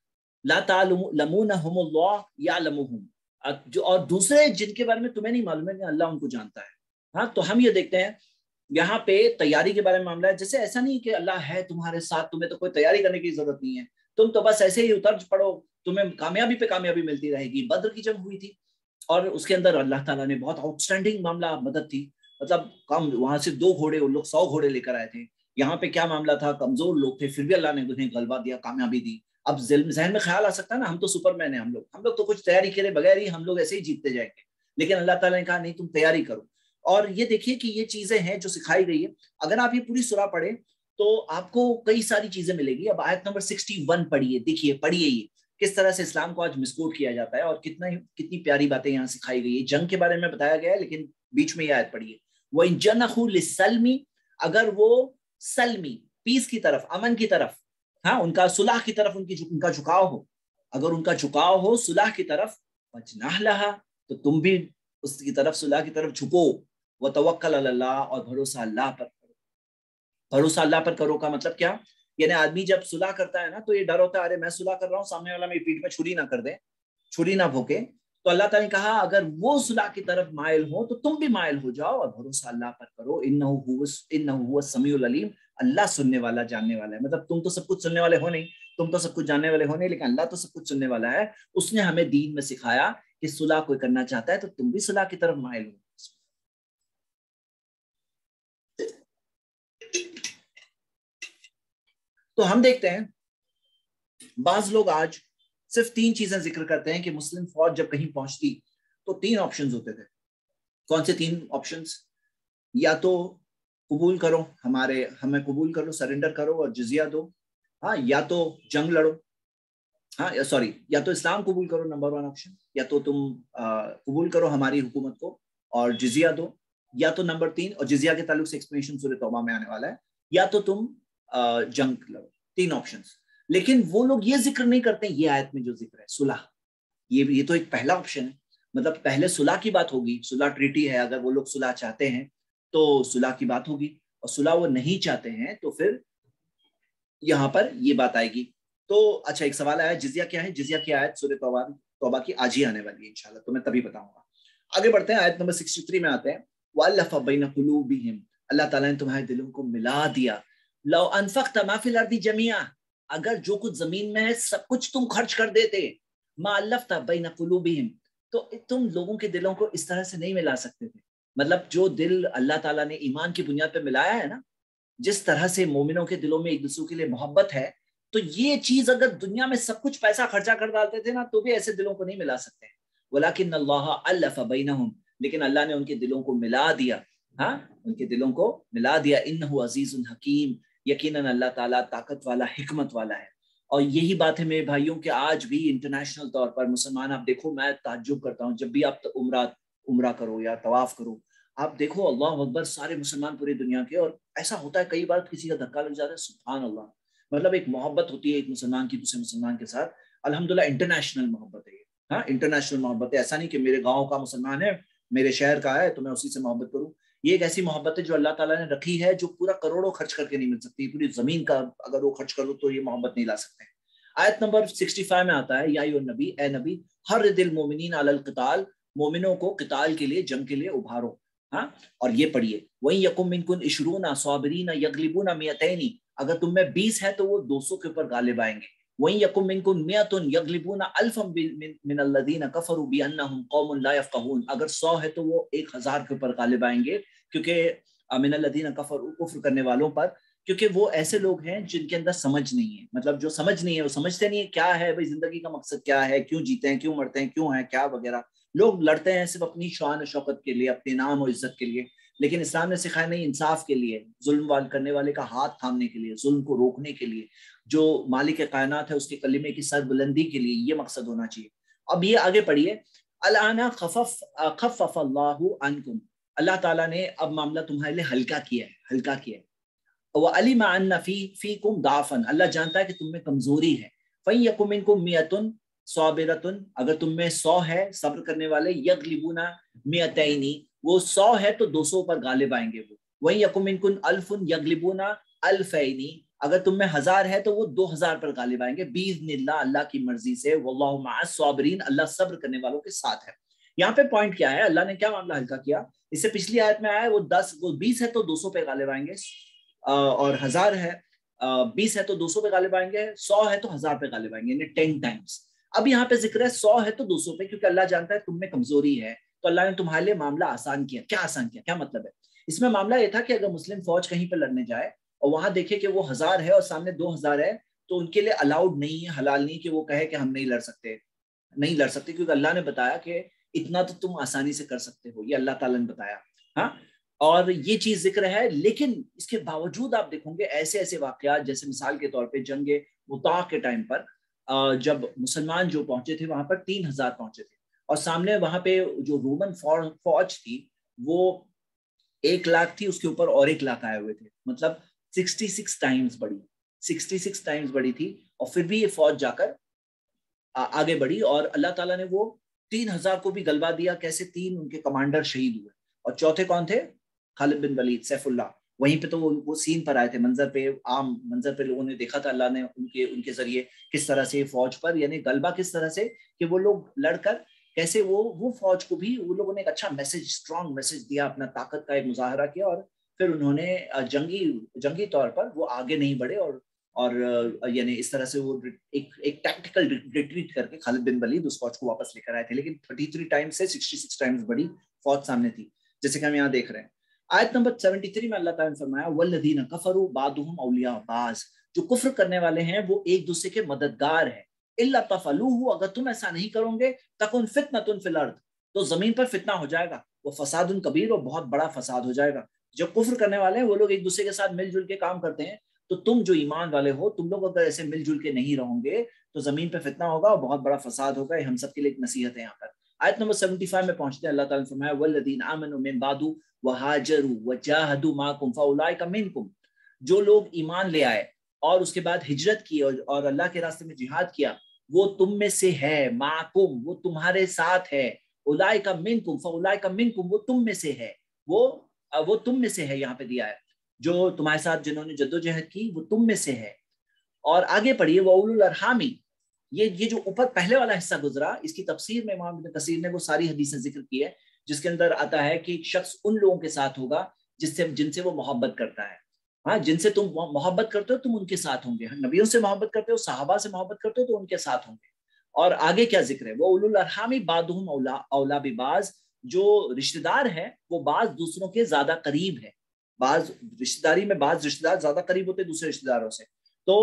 لا تعلمونہم اللہ یعلمہم، اور دوسرے جن کے بارے میں تمہیں نہیں معلوم ہے کہ اللہ ان کو جانتا ہے. ہاں تو ہم یہ دیکھتے ہیں یہاں پہ تیاری کے بارے میں معاملہ ہے. جیسے ایسا نہیں کہ اللہ ہے تمہارے ساتھ، تمہیں تو کوئی تیاری کرنے کی ضرورت نہیں ہے، تم تو بس ایسے ہی اتر پڑو، تمہیں کامیابی پہ کامیابی ملتی رہے گی. بدر کی جنگ ہوئی تھی اور اس کے اندر اللہ تعالیٰ نے بہت آؤٹ اسٹینڈنگ معاملہ مدد تھی، مطلب کم وہاں سے دو گھوڑے، ان لوگ سو گھوڑے لے کر آئے تھے. یہاں پہ کیا معاملہ تھا، کمزور لوگ تھے، پھر بھی اللہ نے انہیں غلبہ دیا، کامیابی دی. اب ذہن میں خیال آ سکتا ہے نا ہم تو سپر مین ہیں، ہم لوگ ہم لوگ تو کچھ تیاری کرے بغیر ہی ہم لوگ ایسے ہی جیتتے جائیں گے. لیکن اللہ تعالیٰ نے کہا نہیں، تم تیاری کرو. اور یہ دیکھیے کہ یہ چیزیں ہیں جو سکھائی گئی ہے. اگر آپ یہ پوری سورہ پڑھیں تو آپ کو کئی ساری چیزیں ملے گی. اب آیت نمبر اکسٹھ پڑھیے، دیکھیے پڑھیے یہ کس طرح سے اسلام کو آج مسکوٹ کیا جاتا ہے اور کتنا کتنی پیاری باتیں یہاں سکھائی گئی ہے. جنگ کے بارے میں بتایا گیا ہے لیکن بیچ میں یہ آیت پڑھیے، وَإِن جَنَحُوا لِلسَّلْمِ، اگر وہ سلمی، پیس کی طرف، امن کی طرف، ہاں ان کا صلح کی طرف ان کی ان کا جھکاؤ ہو، اگر ان کا جھکاؤ ہو صلح کی طرف، فَجْنَحْ لَهَا، تو تم بھی اس کی طرف صلح کی طرف جھکو. وَتَوَكَّلْ عَلَى اللَّهِ، اور بھروسہ اللہ پر کرو. بھروسہ اللہ پر کرو کا مطلب کیا؟ یعنی آدمی جب صلح کرتا ہے نا تو یہ ڈر ہوتا ہے ارے میں صلح کر رہا ہوں، سامنے والا میری پیٹھ میں چھری نہ کر دے، چھری نہ بھوکے. تو اللہ تعالیٰ نے کہا اگر وہ صلح کی طرف مائل ہو تو تم بھی مائل ہو جاؤ اور بھروسہ اللہ پر کرو. انہ هو السمیع العلیم، اللہ سننے والا جاننے والا ہے. مطلب تم تو سب کچھ سننے والے ہو نہیں، تم تو سب کچھ جاننے والے ہو نہیں، لیکن اللہ تو سب کچھ سننے والا ہے. اس نے ہمیں دین میں سکھایا کہ صلح کوئی کرنا چاہتا ہے تو تم بھی صلح کی طرف مائل ہو. تو ہم دیکھتے ہیں بعض لوگ آج صرف تین چیزیں ذکر کرتے ہیں کہ مسلم فوج جب کہیں پہنچتی تو تین آپشنز ہوتے تھے. کون سے تین آپشنز؟ یا تو قبول کرو ہمارے ہمیں قبول کرو، سرنڈر کرو اور جزیہ دو. ہاں یا تو جنگ لڑو، ہاں سوری یا تو اسلام قبول کرو نمبر ون آپشن، یا تو تم قبول کرو ہماری حکومت کو اور جزیہ دو، یا تو نمبر تین، اور جزیہ کے تعلق سے ایکسپلینیشن سورہ توبہ میں آنے والا ہے، یا تو تم جنگ لڑو. تین آپشنز. لیکن وہ لوگ یہ ذکر نہیں کرتے یہ آیت میں جو ذکر ہے صلح، یہ یہ تو ایک پہلا آپشن ہے. مطلب پہلے صلح کی بات ہوگی، صلح ٹریٹی ہے، اگر وہ لوگ صلح چاہتے ہیں تو صلح کی بات ہوگی، اور صلح وہ نہیں چاہتے ہیں تو پھر یہاں پر یہ بات آئے گی. تو اچھا ایک سوال آیا جزیہ کیا ہے؟ جزیہ کی آیت سورہ توبہ توبہ کی آج ہی آنے والی ہے انشاءاللہ، تو میں تبھی بتاؤں گا. آگے بڑھتے ہیں، آیت نمبر تریسٹھ میں آتے ہیں. وَأَلَّفَ بَيْنَ قُلُوبِهِمْ، اللہ تعالیٰ نے تمہارے دلوں کو ملا دیا. لَوْ أَنفَقْتَ مَا فِي الْأَرْضِ جَمِيعًا، اگر جو کچھ زمین میں ہے سب کچھ تم خرچ کر دیتے، مَا أَلَّفْتَ بَيْنَ قُلُوبِهِمْ، تو تم لوگوں کے دلوں کو اس طرح سے نہیں ملا سکتے تھے. مطلب جو دل اللہ تعالیٰ نے ایمان کی بنیاد پہ ملایا ہے نا، جس طرح سے مومنوں کے دلوں میں ایک دوسرے کے لیے محبت ہے، تو یہ چیز اگر دنیا میں سب کچھ پیسہ خرچہ کر ڈالتے تھے نا تو بھی ایسے دلوں کو نہیں ملا سکتے. وَلَكِنَّ اللَّهَ أَلَّفَ بَيْنَهُمْ، لیکن اللہ نے ان کے دلوں کو ملا دیا. ہاں ان کے دلوں کو ملا دیا. إِنَّهُ عَزِيزٌ حَكِيمٌ، یقیناً اللہ تعالیٰ طاقت والا، حکمت والا ہے. اور یہی بات ہے میرے بھائیوں کہ آج بھی انٹرنیشنل طور پر مسلمان، آپ دیکھو میں تعجب کرتا ہوں جب بھی آپ عمرہ عمرہ کرو یا طواف کرو، آپ دیکھو اللہ اکبر، سارے مسلمان پوری دنیا کے، اور ایسا ہوتا ہے کئی بار کسی کا دھکا لگ جاتا ہے، سبحان اللہ. مطلب ایک محبت ہوتی ہے ایک مسلمان کی دوسرے مسلمان کے ساتھ، الحمدللہ انٹرنیشنل محبت ہے یہ. ہاں انٹرنیشنل محبت ہے، ایسا نہیں کہ میرے گاؤں کا مسلمان ہے، میرے شہر کا ہے تو میں اسی سے محبت کروں. یہ ایک ایسی محبت ہے جو اللہ تعالیٰ نے رکھی ہے، جو پورا کروڑوں خرچ کر کے نہیں مل سکتی. پوری زمین کا اگر وہ خرچ کرو تو یہ محبت نہیں لا سکتے. آیت نمبر پچاس میں آتا ہے، یا ایھا النبی، اے نبی، حرض المؤمنین علی القتال، مومنوں کو قتال کے لیے، جنگ کے لیے ابھارو. ہاں اور یہ پڑھیے، وَإِن يَكُن مِّنكُمْ عِشْرُونَ صَابِرِينَ يَغْلِبُونَ مِئَتَيْنِ، اگر تم میں بیس ہے تو وہ دو سو کے اوپر غالب آئیں گے. وَإِن يَكُن مِّنكُم مِّئَةٌ يَغْلِبُونَ أَلْفًا مِّنَ الَّذِينَ كَفَرُوا بِأَنَّهُمْ قَوْمٌ لَّا يَفْقَهُونَ، اگر سو ہے تو وہ ایک ہزار کے اوپر غالب آئیں گے، کیونکہ من الذین کفروا، کفر کرنے والوں پر، کیونکہ وہ ایسے لوگ ہیں جن کے اندر سمجھ نہیں ہے. مطلب جو سمجھ نہیں ہے وہ سمجھتے نہیں ہے کیا ہے بھائی زندگی کا مقصد کیا ہے، کیوں جیتے ہیں، کیوں مرتے ہیں، کیوں ہیں کیا وغیرہ. لوگ لڑتے ہیں صرف اپنی شان و شوکت کے لیے، اپنے نام و عزت کے لیے، لیکن اسلام نے سکھایا نہیں، انصاف کے لیے، ظلم وال کرنے والے کا ہاتھ تھامنے کے لیے، ظلم کو روکنے کے لیے، جو مالک کائنات ہے اس کے کلمے کی سر بلندی کے لیے، یہ مقصد ہونا چاہیے. اب یہ آگے پڑھیے، الآن خفف خفف اللہ عنکم، اللہ تعالیٰ نے اب معاملہ تمہارے لیے ہلکا کیا ہے، ہلکا کیا ہے. وَعَلِمَ أَنَّ فِي فِيكُمْ ضَعْفًا، اللہ جانتا ہے کہ تم میں کمزوری ہے. فَإِن يَكُن مِّنكُم مِّئَةٌ صَابِرَةٌ، اگر تم میں سو ہے صبر کرنے والے، يَغْلِبُونَ مِئَتَيْنِ، وہ سو ہے تو دو سو پر غالب آئیں گے وہ. وَإِن يَكُن مِّنكُم أَلْفٌ يَغْلِبُونَ أَلْفَيْنِ، اگر تم میں ہزار ہے تو وہ دو ہزار پر غالب آئیں گے، بِإِذْنِ اللَّهِ، اللہ کی مرضی سے. وَاللَّهُ مَعَ الصَّابِرِينَ، اللہ صبر کرنے والوں کے ساتھ ہے. یہاں پہ پوائنٹ کیا ہے، اللہ نے کیا معاملہ ہلکا کیا؟ اس سے پچھلی آیت میں آیا وہ دس وہ بیس ہے تو دو سو پہ غالب آئیں گے، اور ہزار ہے، بیس ہے تو دو سو پہ غالب آئیں گے، سو ہے تو ہزار پہ غالب آئیں گے، یعنی ٹین ٹائمز. اب یہاں پہ ذکر ہے سو ہے تو دو سو پہ، کیونکہ اللہ جانتا ہے تم میں کمزوری ہے، تو اللہ نے تمہارے لیے معاملہ آسان کیا. کیا آسان کیا؟ کیا مطلب ہے اس میں؟ معاملہ یہ تھا کہ اگر مسلم فوج کہیں پہ لڑنے جائے اور وہاں دیکھے کہ وہ ہزار ہے اور سامنے دو ہزار ہے، تو ان کے لیے الاؤڈ نہیں ہے، حلال نہیں کہ وہ کہے کہ ہم نہیں لڑ سکتے، نہیں لڑ سکتے، کیونکہ اللہ نے بتایا کہ اتنا تو تم آسانی سے کر سکتے ہو، یہ اللہ تعالیٰ نے بتایا. ہاں اور یہ چیز ذکر ہے، لیکن اس کے باوجود آپ دیکھیں گے ایسے ایسے واقعات، جیسے مثال کے طور پہ جنگ مطاع کے ٹائم پر جب مسلمان جو پہنچے تھے وہاں پر تین ہزار پہنچے تھے، اور سامنے وہاں پہ جو رومن فوج تھی وہ ایک لاکھ تھی، اس کے اوپر اور ایک لاکھ آئے ہوئے تھے، مطلب سکسٹی سکس ٹائمز بڑی سکسٹی سکس ٹائمز بڑی تھی. اور پھر بھی یہ فوج جا کر آگے بڑھی، اور اللہ تعالیٰ نے وہ تین ہزار کو بھی غلبہ دیا. کیسے؟ تین ان کے کمانڈر شہید ہوئے، اور چوتھے کون تھے؟ خالد بن ولید، سیف اللہ. وہیں پہ تو وہ سین پر آئے تھے، منظر پہ، عام منظر پہ لوگوں نے دیکھا تھا، اللہ نے ان کے ان کے ذریعے کس طرح سے فوج پر، یعنی غلبہ کس طرح سے کہ وہ لوگ لڑ کر کیسے وہ وہ فوج کو بھی وہ لوگوں نے ایک اچھا میسج، اسٹرانگ میسج دیا، اپنا طاقت کا ایک مظاہرہ کیا، اور پھر انہوں نے جنگی جنگی طور پر وہ آگے نہیں بڑھے، اور اور یعنی اس طرح سے وہ ایک ایک ٹیکٹیکل ریٹریٹ کر کے خالد بن ولید اس فوج کو واپس لے کر آئے تھے. لیکن تھرٹی تھری ٹائم سے سکسٹی سکس ٹائمز بڑی فوج سامنے تھی، جیسے کہ ہم یہاں دیکھ رہے ہیں. آیت نمبر تیرہ میں اللہ تعالیٰ نے فرمایا والذین کفروا بعضهم اولیاء بعض، جو کفر کرنے والے ہیں وہ ایک دوسرے کے مددگار ہیں. الا تفعلوه، اگر تم ایسا نہیں کرو گے، تکن فتنۃ فی الارض، تو زمین پر فتنہ ہو جائے گا، وہ فساد کبیر، اور بہت بڑا فساد ہو جائے گا. جو کفر کرنے والے ہیں وہ لوگ ایک دوسرے کے ساتھ مل جل کے کام کرتے ہیں، تو تم جو ایمان والے ہو تم لوگ اگر ایسے مل جل کے نہیں رہو گے تو زمین پہ فتنہ ہوگا اور بہت بڑا فساد ہوگا. یہ ہم سب کے لیے ایک نصیحت ہے. یہاں پر آیت نمبر پچہتر میں پہنچتے ہیں، اللہ تعالیٰ نے فرمایا والذین آمنوا من بعد وہاجروا وجاہدوا معکم فاولئک منکم، جو لوگ ایمان لے آئے اور اس کے بعد ہجرت کی اور اللہ کے راستے میں جہاد کیا وہ تم میں سے ہے، معکم وہ تمہارے ساتھ ہے، اولئک منکم فاولئک منکم وہ تم میں سے ہے، وہ وہ تم میں سے ہے. یہاں پہ دیا ہے جو تمہارے ساتھ جنہوں نے جدوجہد کی وہ تم میں سے ہے. اور آگے پڑھیے وَأُولُو الْأَرْحَامِ، یہ یہ جو اوپر پہلے والا حصہ گزرا اس کی تفسیر میں امام ابن کثیر نے وہ ساری حدیثیں ذکر کی ہے جس کے اندر آتا ہے کہ ایک شخص ان لوگوں کے ساتھ ہوگا جس سے جن سے وہ محبت کرتا ہے. ہاں، جن سے تم محبت کرتے ہو تم ان کے ساتھ ہوں گے. نبیوں سے محبت کرتے ہو، صحابہ سے محبت کرتے ہو تو ان کے ساتھ ہوں گے. اور آگے کیا ذکر ہے، وہ اولو الارحام بعضهم اولا اولا ببعض، جو رشتہ دار ہے وہ بعض دوسروں کے زیادہ قریب ہے. بعض رشتہ داری میں بعض رشتہ دار زیادہ قریب ہوتے دوسرے رشتہ داروں سے. تو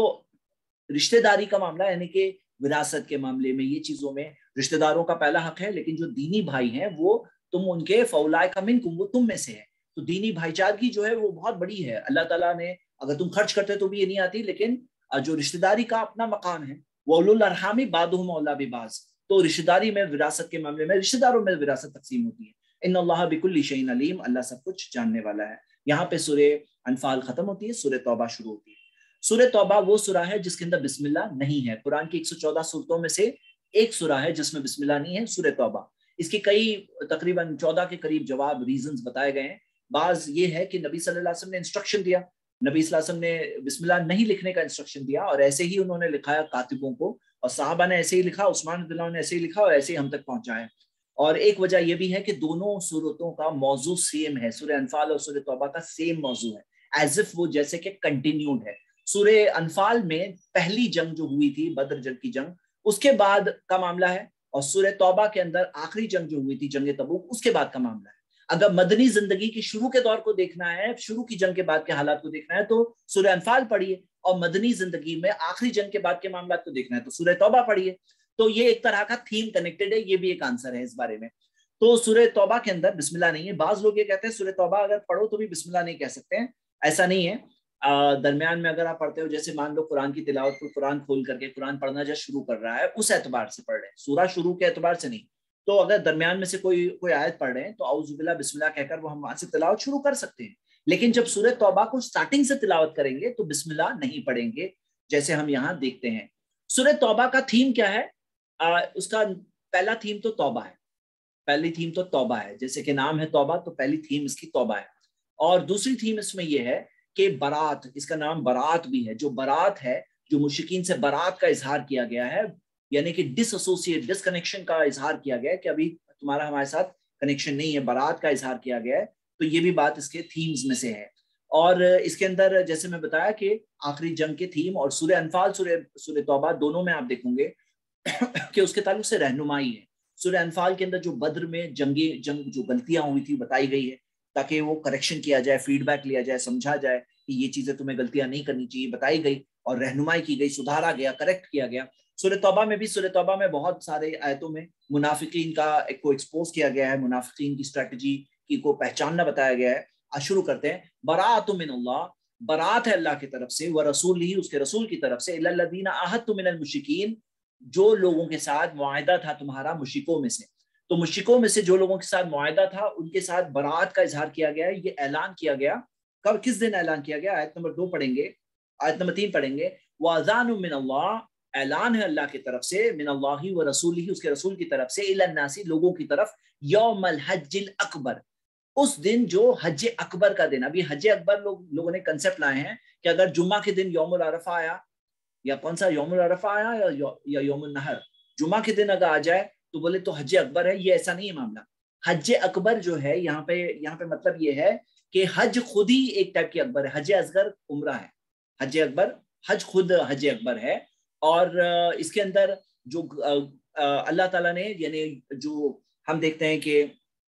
رشتہ داری کا معاملہ یعنی کہ وراثت کے معاملے میں یہ چیزوں میں رشتہ داروں کا پہلا حق ہے، لیکن جو دینی بھائی ہیں وہ تم ان کے فاولئک منکم وہ تم میں سے ہے. تو دینی بھائی چارگی جو ہے وہ بہت بڑی ہے. اللہ تعالیٰ نے اگر تم خرچ کرتے تو بھی یہ نہیں آتی، لیکن جو رشتہ داری کا اپنا مقام ہے وَأُولُو الْأَرْحَامِ بَعْضُهُمْ أَوْلَىٰ بِبَعْضٍ، تو رشتہ داری میں وراثت کے معاملے میں رشتہ داروں میں وراثت تقسیم ہوتی ہے. ان اللہ بکل شیء علیم، اللہ سب کچھ جاننے والا ہے. یہاں پہ سورہ انفال ختم ہوتی ہے، سورہ توبہ شروع ہوتی ہے. سورہ توبہ وہ سورہ ہے جس کے اندر بسم اللہ نہیں ہے. قرآن کی ایک سو چودہ سورتوں میں سے ایک سورہ ہے جس میں بسم اللہ نہیں ہے، سورہ توبہ. اس کے کئی تقریباً چودہ کے قریب جواب ریزنز بتائے گئے ہیں. بعض یہ ہے کہ نبی صلی اللہ علیہ وسلم نے انسٹرکشن دیا، نبی صلی اللہ علیہ وسلم نے بسم اللہ نہیں لکھنے کا انسٹرکشن دیا اور ایسے ہی انہوں نے لکھایا کاتبوں کو، اور صحابہ نے ایسے ہی لکھا، عثمان رضی اللہ عنہ نے ایسے ہی لکھا اور ایسے ہی ہم تک پہنچایا. اور ایک وجہ یہ بھی ہے کہ دونوں سورتوں کا موضوع سیم ہے، سورہ انفال اور سورہ توبہ کا سیم موضوع ہے، ایز اف وہ جیسے کہ کنٹینیوڈ ہے. سورہ انفال میں پہلی جنگ جو ہوئی تھی بدر جنگ کی جنگ اس کے بعد کا معاملہ ہے، اور سورہ توبہ کے اندر آخری جنگ جو ہوئی تھی جنگ تبوک اس کے بعد کا معاملہ ہے. اگر مدنی زندگی کی شروع کے دور کو دیکھنا ہے، شروع کی جنگ کے بعد کے حالات کو دیکھنا ہے تو سورہ انفال پڑھیے، اور مدنی زندگی میں آخری جنگ کے بعد کے معاملات کو دیکھنا ہے تو سورہ توبہ پڑھیے. تو یہ ایک طرح کا تھیم کنیکٹڈ ہے، یہ بھی ایک آنسر ہے اس بارے میں. تو سورہ توبہ کے اندر بسم اللہ نہیں ہے. بعض لوگ یہ کہتے ہیں سورہ توبہ اگر پڑھو تو بھی بسم اللہ نہیں کہہ سکتے ہیں، ایسا نہیں ہے. درمیان میں اگر آپ پڑھتے ہو، جیسے مان لو قرآن کی تلاوت کو قرآن کھول کر کے قرآن پڑھنا جب شروع کر رہا ہے اس اعتبار سے پڑھ رہے ہیں، سورہ شروع کے اعتبار سے نہیں. تو اگر درمیان میں سے کوئی کوئی آیت پڑھ رہے ہیں تو اعوذ باللہ بسم اللہ کہہ کر وہ ہم وہاں سے تلاوت شروع کر سکتے ہیں. لیکن جب سورہ توبہ کو سٹارٹنگ سے تلاوت کریں گے تو بسم اللہ نہیں پڑھیں گے، جیسے ہم یہاں دیکھتے ہیں. سورہ توبہ کا تھیم کیا ہے؟ آ, اس کا پہلا تھیم تو توبہ ہے، پہلی تھیم تو توبہ ہے، جیسے کہ نام ہے توبہ تو پہلی تھیم اس کی توبہ ہے. اور دوسری تھیم اس میں یہ ہے کہ برات، اس کا نام برات بھی ہے. جو برات ہے، جو مشرکین سے برات کا اظہار کیا گیا ہے، یعنی کہ ڈس ایسوسیٹ ڈس کنیکشن کا اظہار کیا گیا ہے کہ ابھی تمہارا ہمارے ساتھ کنیکشن نہیں ہے، برات کا اظہار کیا گیا ہے. تو یہ بھی بات اس کے تھیمز میں سے ہے. اور اس کے اندر جیسے میں بتایا کہ آخری جنگ کے تھیم اور سورہ انفال سورہ سورہ توبہ دونوں میں آپ دیکھیں گے کہ اس کے تعلق سے رہنمائی ہے. سورہ انفال کے اندر جو بدر میں جنگی جنگ جو غلطیاں ہوئی تھی بتائی گئی ہے تاکہ وہ کریکشن کیا جائے، فیڈ بیک لیا جائے، سمجھا جائے کہ یہ چیزیں تمہیں غلطیاں نہیں کرنی چاہیے، بتائی گئی اور رہنمائی کی گئی، سدھارا گیا، کریکٹ کیا گیا. سورہ توبہ میں بھی سورہ توبہ میں بہت سارے آیتوں میں منافقین کا ایک کو ایکسپوز کیا گیا ہے، منافقین کی اسٹریٹجی کی کو پہچاننا بتایا گیا ہے. شروع کرتے ہیں برات من اللہ، برات ہے اللہ کی طرف سے، ورسول ہی اس کے رسول کی طرف سے، الی الذین عاہدتم من المشرکین، جو لوگوں کے ساتھ معاہدہ تھا تمہارا مشرکوں میں سے. تو مشرکوں میں سے جو لوگوں کے ساتھ معاہدہ تھا ان کے ساتھ برات کا اظہار کیا گیا ہے. یہ اعلان کیا گیا کب، کس دن اعلان کیا گیا؟ آیت نمبر دو پڑھیں گے، آیت نمبر تین پڑھیں گے. وَأَذَانٌ مِّنَ اللَّهِ، اعلان ہے اللہ کی طرف سے، من اللہ و رسول ہی اس کے رسول کی طرف سے، الی الناس لوگوں کی طرف، یوم الحج الاکبر، اس دن جو حج اکبر کا دن. ابھی حج اکبر لوگ لوگوں نے کنسپٹ لائے ہیں کہ اگر جمعہ کے دن یوم العرفہ آیا، یا کون سا یوم العرفہ آیا یا یوم النحر، جمعہ کے دن اگر آ جائے تو بولے تو حج اکبر ہے. یہ ایسا نہیں ہے معاملہ. حج اکبر جو ہے یہاں پہ یہاں پہ مطلب یہ ہے کہ حج خود ہی ایک ٹائپ کی اکبر ہے. حج اصغر عمرہ ہے، حج اکبر حج خود حج اکبر ہے. اور اس کے اندر جو اللہ تعالیٰ نے، یعنی جو ہم دیکھتے ہیں کہ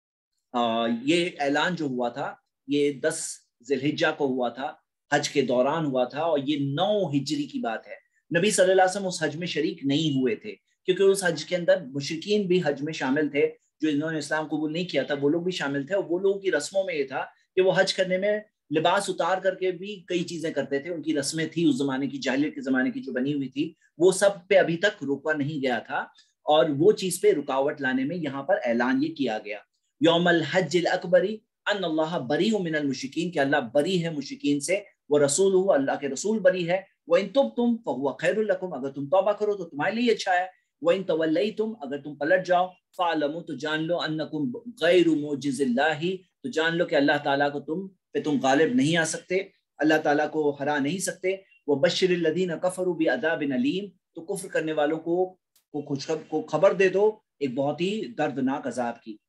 یہ اعلان جو ہوا تھا یہ دس ذی الحجہ کو ہوا تھا، حج کے دوران ہوا تھا، اور یہ نو ہجری کی بات ہے. نبی صلی اللہ علیہ وسلم اس حج میں شریک نہیں ہوئے تھے کیونکہ اس حج کے اندر مشرکین بھی حج میں شامل تھے، جو انہوں نے اسلام قبول نہیں کیا تھا وہ لوگ بھی شامل تھے. اور وہ لوگوں کی رسموں میں یہ تھا کہ وہ حج کرنے میں لباس اتار کر کے بھی کئی چیزیں کرتے تھے، ان کی رسمیں تھی اس زمانے کی، جاہلیت کے زمانے کی جو بنی ہوئی تھی، وہ سب پہ ابھی تک روکا نہیں گیا تھا، اور وہ چیز پہ رکاوٹ لانے میں یہاں پر اعلان یہ کیا گیا یوم الحج الاکبری ان اللہ بریء من المشرکین، کہ اللہ بری ہے مشرکین سے، وہ رسول ہو، اللہ کے رسول بری ہے، وَإِن تُبْتُمْ فَهُوَ خَيْرٌ لَكُمْ، اگر تم توبہ کرو تو تمہارے لیے اچھا ہے، وَإِن تَوَلَّيْتُمْ اگر تم پلٹ جاؤ فَاعْلَمُوا تو جان لو أَنَّكُمْ غَيْرُ مُعْجِزِ اللَّهِ تو جان لو کہ اللہ تعالیٰ کو تم پہ تم غالب نہیں آ سکتے، اللہ تعالیٰ کو ہرا نہیں سکتے، وَبَشِّرِ الَّذِينَ كَفَرُوا بِعَذَابٍ أَلِيمٍ تو کفر کرنے والوں کو کو خوش کو خبر دے دو ایک بہت ہی دردناک عذاب کی۔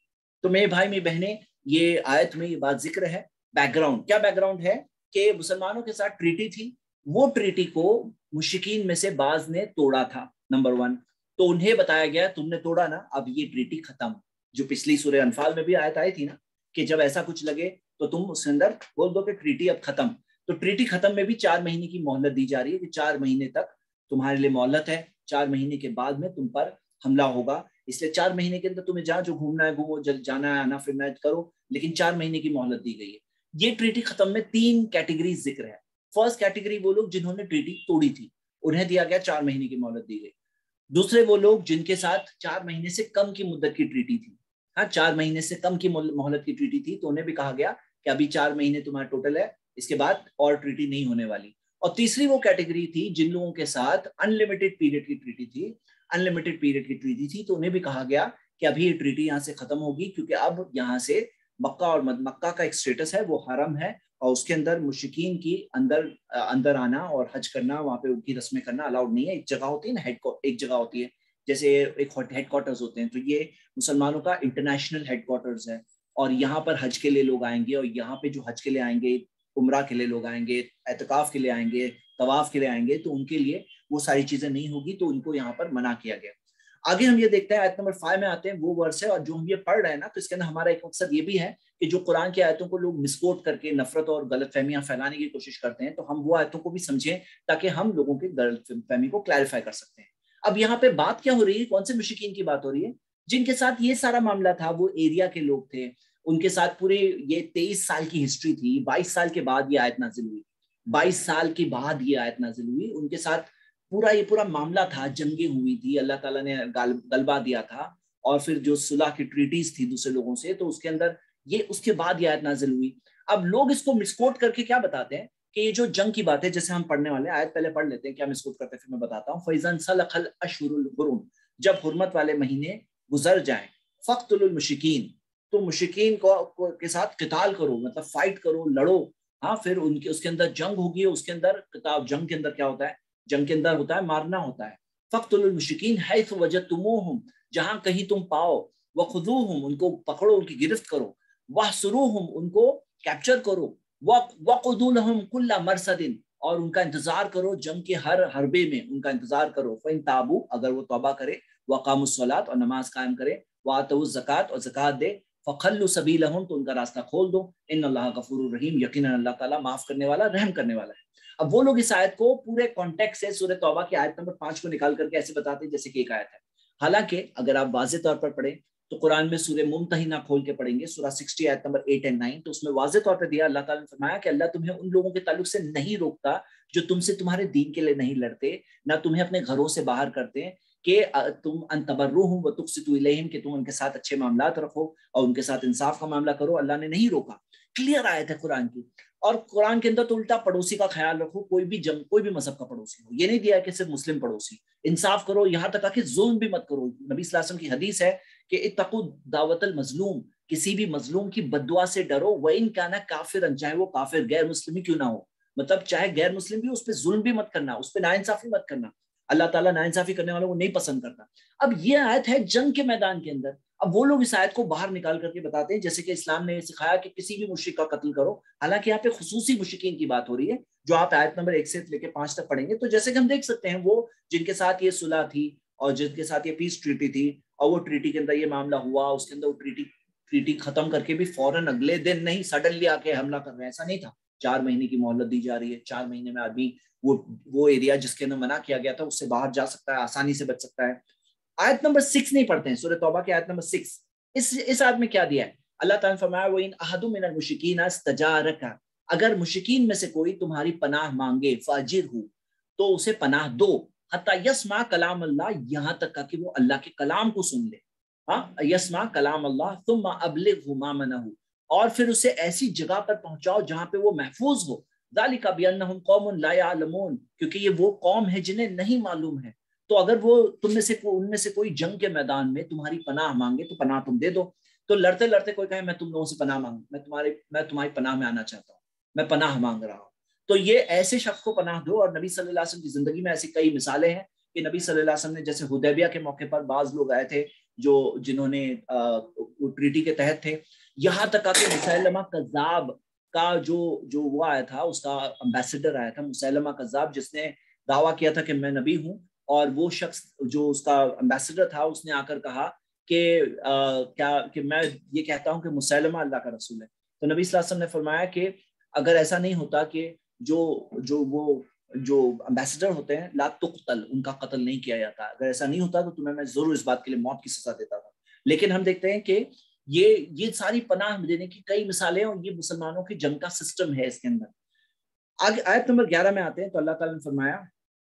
تو میرے بھائی میری بہنیں، یہ آیت میں یہ بات ذکر ہے۔ بیک گراؤنڈ کیا بیک گراؤنڈ ہے کہ مسلمانوں کے ساتھ ٹریٹی تھی، وہ ٹریٹی کو مشرکین میں سے بعض نے توڑا تھا، نمبر ون، تو انہیں بتایا گیا تم نے توڑا نا، اب یہ ٹریٹی ختم، جو پچھلی سورہ انفال میں بھی آیت آئی تھی نا کہ جب ایسا کچھ لگے تو تم اس کے اندر بول دو کہ ٹریٹی اب ختم۔ تو ٹریٹی ختم میں بھی چار مہینے کی مہلت دی جا رہی ہے کہ چار مہینے تک تمہارے لیے مہلت ہے، چار مہینے کے بعد میں تم پر حملہ ہوگا، اس لیے چار مہینے کے اندر تمہیں جہاں جو گھومنا ہے گھومو، جل جانا ہے آنا پھرنا ہے کرو، لیکن چار مہینے کی مہلت دی گئی ہے۔ یہ ٹریٹی ختم میں تین کیٹیگریز ذکر ہے۔ فرسٹ کیٹیگری وہ لوگ جنہوں نے ٹریٹی توڑی تھی، انہیں دیا گیا چار مہینے کی مہلت دی گئی۔ دوسرے وہ لوگ جن کے ساتھ چار مہینے سے کم کی مدت کی ٹریٹی تھی، ہاں چار مہینے سے کم کی مہلت کی ٹریٹی تھی، تو انہیں بھی کہا گیا کہ ابھی چار مہینے تمہارا ٹوٹل ہے، اس کے بعد اور ٹریٹی نہیں ہونے والی۔ اور تیسری وہ کیٹیگری تھی جن لوگوں کے ساتھ ان لمیٹڈ پیریڈ کی ٹریٹی تھی، ان لمیٹڈ پیریڈ کی ٹریٹی تھی، تو انہیں بھی کہا گیا کہ ابھی یہ ٹریٹی یہاں سے ختم ہوگی، کیونکہ اب یہاں سے مکہ اور مکہ کا ایک سٹیٹس ہے، وہ حرم ہے، اور اس کے اندر مشرکین کی اندر اندر آنا اور حج کرنا، وہاں پہ ان کی رسمیں کرنا الاؤڈ نہیں ہے۔ ایک جگہ ہوتی ہے نا، ایک جگہ ہوتی ہے جیسے ایک ہیڈ کوارٹرز ہوتے ہیں، تو یہ مسلمانوں کا انٹرنیشنل ہیڈ کوارٹرز ہے، اور یہاں پر حج کے لیے لوگ آئیں گے، اور یہاں پہ جو حج کے لیے آئیں گے، عمرہ کے لیے لوگ آئیں گے، اعتکاف کے لیے آئیں گے، طواف کے لیے آئیں گے، تو ان کے لیے وہ ساری چیزیں نہیں ہوگی، تو ان کو یہاں پر منع کیا گیا۔ آگے ہم یہ دیکھتے ہیں آیت نمبر فائیو میں آتے ہیں، وہ ورس ہے، اور جو ہم یہ پڑھ رہے ہیں نا، تو اس کے اندر ہمارا ایک مقصد یہ بھی ہے کہ جو قرآن کی آیتوں کو لوگ مسکوٹ کر کے نفرت اور غلط فہمیاں پھیلانے کی کوشش کرتے ہیں، تو ہم وہ آیتوں کو بھی سمجھیں تاکہ ہم لوگوں کی غلط فہمی کو کلیریفائی کر سکتے ہیں۔ اب یہاں پہ بات کیا ہو رہی ہے، کون سے مشرکین کی بات ہو رہی ہے؟ جن کے ساتھ یہ سارا معاملہ تھا وہ ایریا کے لوگ تھے، ان کے ساتھ پورے یہ تیئیس سال کی ہسٹری تھی، بائیس سال کے بعد یہ آیت نازل ہوئی، بائیس سال کے بعد یہ آیت نازل ہوئی، ان کے ساتھ پورا یہ پورا معاملہ تھا، جنگیں ہوئی تھی، اللہ تعالیٰ نے غلبہ دیا تھا، اور پھر جو صلح کی ٹریٹیز تھی دوسرے لوگوں سے، تو اس کے اندر یہ اس کے بعد یہ آیت نازل ہوئی۔ اب لوگ اس کو مسکوٹ کر کے کیا بتاتے ہیں کہ یہ جو جنگ کی بات ہے، جیسے ہم پڑھنے والے آیت پہلے پڑھ لیتے ہیں، کیا مسکوٹ کرتے ہیں پھر میں بتاتا ہوں۔ فَإِذَا انْسَلَخَ الْأَشْهُرُ الْحُرُمُ جب حرمت والے مہینے گزر جائیں، فَاقْتُلُوا الْمُشْرِكِينَ تو مشرکین کو کے ساتھ قتال کرو، مطلب فائٹ کرو، لڑو، ہاں پھر ان کے اس کے اندر جنگ ہوگی، اس کے اندر کتاب جنگ کے اندر کیا ہوتا ہے، جنگ کے اندر ہوتا ہے مارنا ہوتا ہے۔ فَاقْتُلُوا الْمُشْرِكِينَ حَيْثُ وَجَدتُّمُوهُمْ جہاں کہیں تم پاؤ، وَخُذُوهُمْ ان کو پکڑو، ان کی گرفت کرو، وَاحْصُرُوهُمْ ان کو کیپچر کرو، وَقُعُدُوا لَهُمْ كُلَّ مَرْصَدٍ اور ان کا انتظار کرو، جنگ کے ہر حربے میں ان کا انتظار کرو۔ فَإِن تَابُوا اگر وہ توبہ کرے، وَقَامُوا الصَّلَاةَ اور نماز قائم کرے، وَآتَوُا الزَّكَاةَ اور زکات دے، فَخَلُّوا سَبِيلَهُمْ تو ان کا راستہ کھول دو، ان اللہ غفور الرحیم یقیناً اللہ تعالیٰ معاف کرنے والا رحم کرنے والا ہے۔ اب وہ لوگ اس آیت کو پورے کانٹیکٹ سے سورہ توبہ کی آیت نمبر پانچ کو نکال کر کے ایسے بتاتے ہیں جیسے کہ ایک آیت ہے، حالانکہ اگر آپ واضح طور پر پڑھیں تو قرآن میں سورہ ممتحنہ کھول کے پڑھیں گے، سورہ ساٹھ آیت نمبر آٹھ اور نو، تو اس میں واضح طور پہ دیا، اللہ تعالیٰ نے فرمایا کہ اللہ تمہیں ان لوگوں کے تعلق سے نہیں روکتا جو تم سے تمہارے دین کے لیے نہیں لڑتے، نہ تمہیں اپنے گھروں سے باہر کرتے، کہ تم ان تبرہم و تقسطوا الیہم کہ تم ان کے ساتھ اچھے معاملات رکھو اور ان کے ساتھ انصاف کا معاملہ کرو، اللہ نے نہیں روکا۔ کلیئر آیت ہے قرآن کی۔ اور قرآن کے اندر تو الٹا پڑوسی کا خیال رکھو، کوئی بھی جنگ کوئی بھی مذہب کا پڑوسی ہو، یہ نہیں دیا کہ صرف مسلم پڑوسی، انصاف کرو، یہاں تک کہ ظلم بھی مت کرو۔ نبی صلی اللہ علیہ وسلم کی حدیث ہے کہ اتقوا دعوت المظلوم کسی بھی مظلوم کی بددعا سے ڈرو، وَإِن كَانَ كَافِرًا چاہے وہ کافر غیر مسلم ہی کیوں نہ ہو، مطلب چاہے غیر مسلم بھی، اس پہ ظلم بھی مت کرنا، اس پہ ناانصافی مت کرنا، اللہ تعالیٰ ناانصافی کرنے والوں کو نہیں پسند کرتا۔ اب یہ آیت ہے جنگ کے میدان کے اندر، اب وہ لوگ اس آیت کو باہر نکال کر کے بتاتے ہیں جیسے کہ اسلام نے سکھایا کہ کسی بھی مشرک کا قتل کرو، حالانکہ یہاں پہ خصوصی مشرکین کی بات ہو رہی ہے جو آپ آیت نمبر ایک سے لے کے پانچ تک پڑھیں گے، تو جیسے کہ ہم دیکھ سکتے ہیں وہ جن کے ساتھ یہ صلح تھی اور جن کے ساتھ یہ پیس ٹریٹی تھی، اور وہ ٹریٹی کے اندر یہ معاملہ ہوا، اس کے اندر وہ ٹریٹی ٹریٹی ختم کر کے بھی فوراً اگلے دن نہیں سڈنلی آ کے حملہ کر رہے ہیں، ایسا نہیں تھا، چار مہینے کی مہلت دی جا رہی ہے، چار مہینے میں آدمی وہ وہ ایریا جس کے اندر منع کیا گیا تھا اس سے باہر جا سکتا ہے، آسانی سے بچ سکتا ہے۔ آیت نمبر سکس نہیں پڑھتے ہیں، سورہ توبہ کی آیت نمبر سکس، اس اس آیت میں کیا دیا ہے اللہ تعالیٰ نے فرمایا وَإِنْ أَحَدٌ مِّنَ الْمُشْرِكِينَ اسْتَجَارَكَ، اگر مشرکین میں سے کوئی تمہاری پناہ مانگے فَأَجِرْهُ، تو اسے پناہ دو، حَتَّى يَسْمَعَ کلام اللہ، یہاں تک کہ وہ اللہ کے کلام کو سن لے، ہاں یسمع کلام اللہ، ثم ابلغه مامنه، اور پھر اسے ایسی جگہ پر پہنچاؤ جہاں پہ وہ محفوظ ہو، ذالک بانہم قوم لا یعلمون، کیونکہ یہ وہ قوم ہے جنہیں نہیں معلوم ہے۔ تو اگر وہ تم میں سے ان میں سے کوئی جنگ کے میدان میں تمہاری پناہ مانگے تو پناہ تم دے دو۔ تو لڑتے لڑتے کوئی کہے میں تم لوگوں سے پناہ مانگ میں تمہاری میں تمہاری پناہ میں آنا چاہتا ہوں، میں پناہ مانگ رہا ہوں، تو یہ ایسے شخص کو پناہ دو۔ اور نبی صلی اللہ علیہ وسلم کی زندگی میں ایسی کئی مثالیں ہیں کہ نبی صلی اللہ علیہ وسلم نے جیسے حدیبیہ کے موقع پر بعض لوگ آئے تھے جو جنہوں نے ٹریٹی کے تحت تھے، یہاں تک کہ مسیلمہ کذاب کا جو جو وہ آیا تھا، اس کا امبیسڈر آیا تھا مسیلمہ کذاب، جس نے دعویٰ کیا تھا کہ میں نبی ہوں، اور وہ شخص جو اس کا امبیسڈر تھا اس نے آ کر کہا کہ آ, کیا کہ میں یہ کہتا ہوں کہ مسیلمہ اللہ کا رسول ہے۔ تو نبی صلی اللہ علیہ وسلم نے فرمایا کہ اگر ایسا نہیں ہوتا کہ جو جو وہ جو امبیسڈر ہوتے ہیں لا تقتل، ان کا قتل نہیں کیا جاتا، اگر ایسا نہیں ہوتا تو تمہیں میں ضرور اس بات کے لیے موت کی سزا دیتا تھا۔ لیکن ہم دیکھتے ہیں کہ یہ یہ ساری پناہ دینے کی کئی مثالیں، اور یہ مسلمانوں کی جنگ کا سسٹم ہے اس کے اندر۔ آگے آیت نمبر گیارہ میں آتے ہیں تو اللہ تعالیٰ نے فرمایا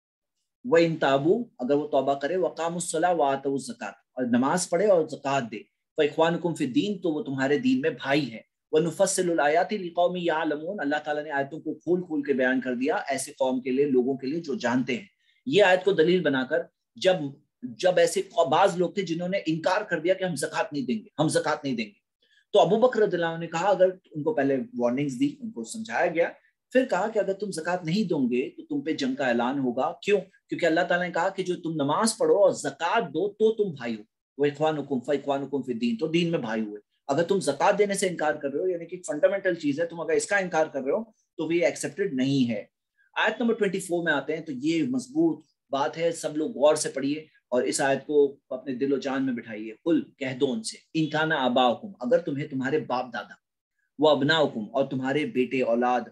وَإِن تَابُوا، اگر وہ توبہ کرے، وَقَامُوا الصَّلَاةَ وَآتَوُا الزَّكَاةَ، اور نماز پڑھے اور زکوٰۃ دے، فَإِخْوَانُكُمْ فِي الدِّينِ، تو وہ تمہارے دین میں بھائی ہیں، وَنُفَصِّلُ الْآيَاتِ لِقَوْمٍ يَعْلَمُونَ، اللہ تعالیٰ نے آیتوں کو کھول کھول کے بیان کر دیا ایسے قوم کے لیے، لوگوں کے لیے جو جانتے ہیں۔ یہ آیت کو دلیل بنا کر جب جب ایسے بعض لوگ تھے جنہوں نے انکار کر دیا کہ ہم زکوٰۃ نہیں دیں گے ہم زکوٰۃ نہیں دیں گے تو ابو بکر رضی اللہ عنہ نے کہا، اگر ان کو پہلے وارننگز دی، ان کو سمجھایا گیا، پھر کہا کہ اگر تم زکوٰۃ نہیں دو گے تو تم پہ جنگ کا اعلان ہوگا۔ کیوں؟ کیونکہ اللہ تعالیٰ نے کہا کہ جو تم نماز پڑھو اور زکوٰۃ دو تو تم بھائی ہو، وَإِخْوَانُكُمْ فَإِخْوَانُكُمْ فِي الدِّينِ، تو دین میں بھائی ہوئے۔ اگر تم زکوٰۃ دینے سے انکار کر رہے ہو، یعنی کہ فنڈامنٹل چیز ہے، تم اگر اس کا انکار کر رہے ہو تو یہ ایکسیپٹڈ نہیں ہے۔ آیت نمبر چوبیس میں آتے ہیں تو یہ مضبوط بات ہے، سب لوگ غور سے پڑھیے اور اس آیت کو اپنے دل و جان میں بٹھائیے۔ قل، کہہ دو ان سے، ان کان آباؤکم، اگر تمہیں تمہارے باپ دادا، و ابناؤکم، اور تمہارے بیٹے اولاد،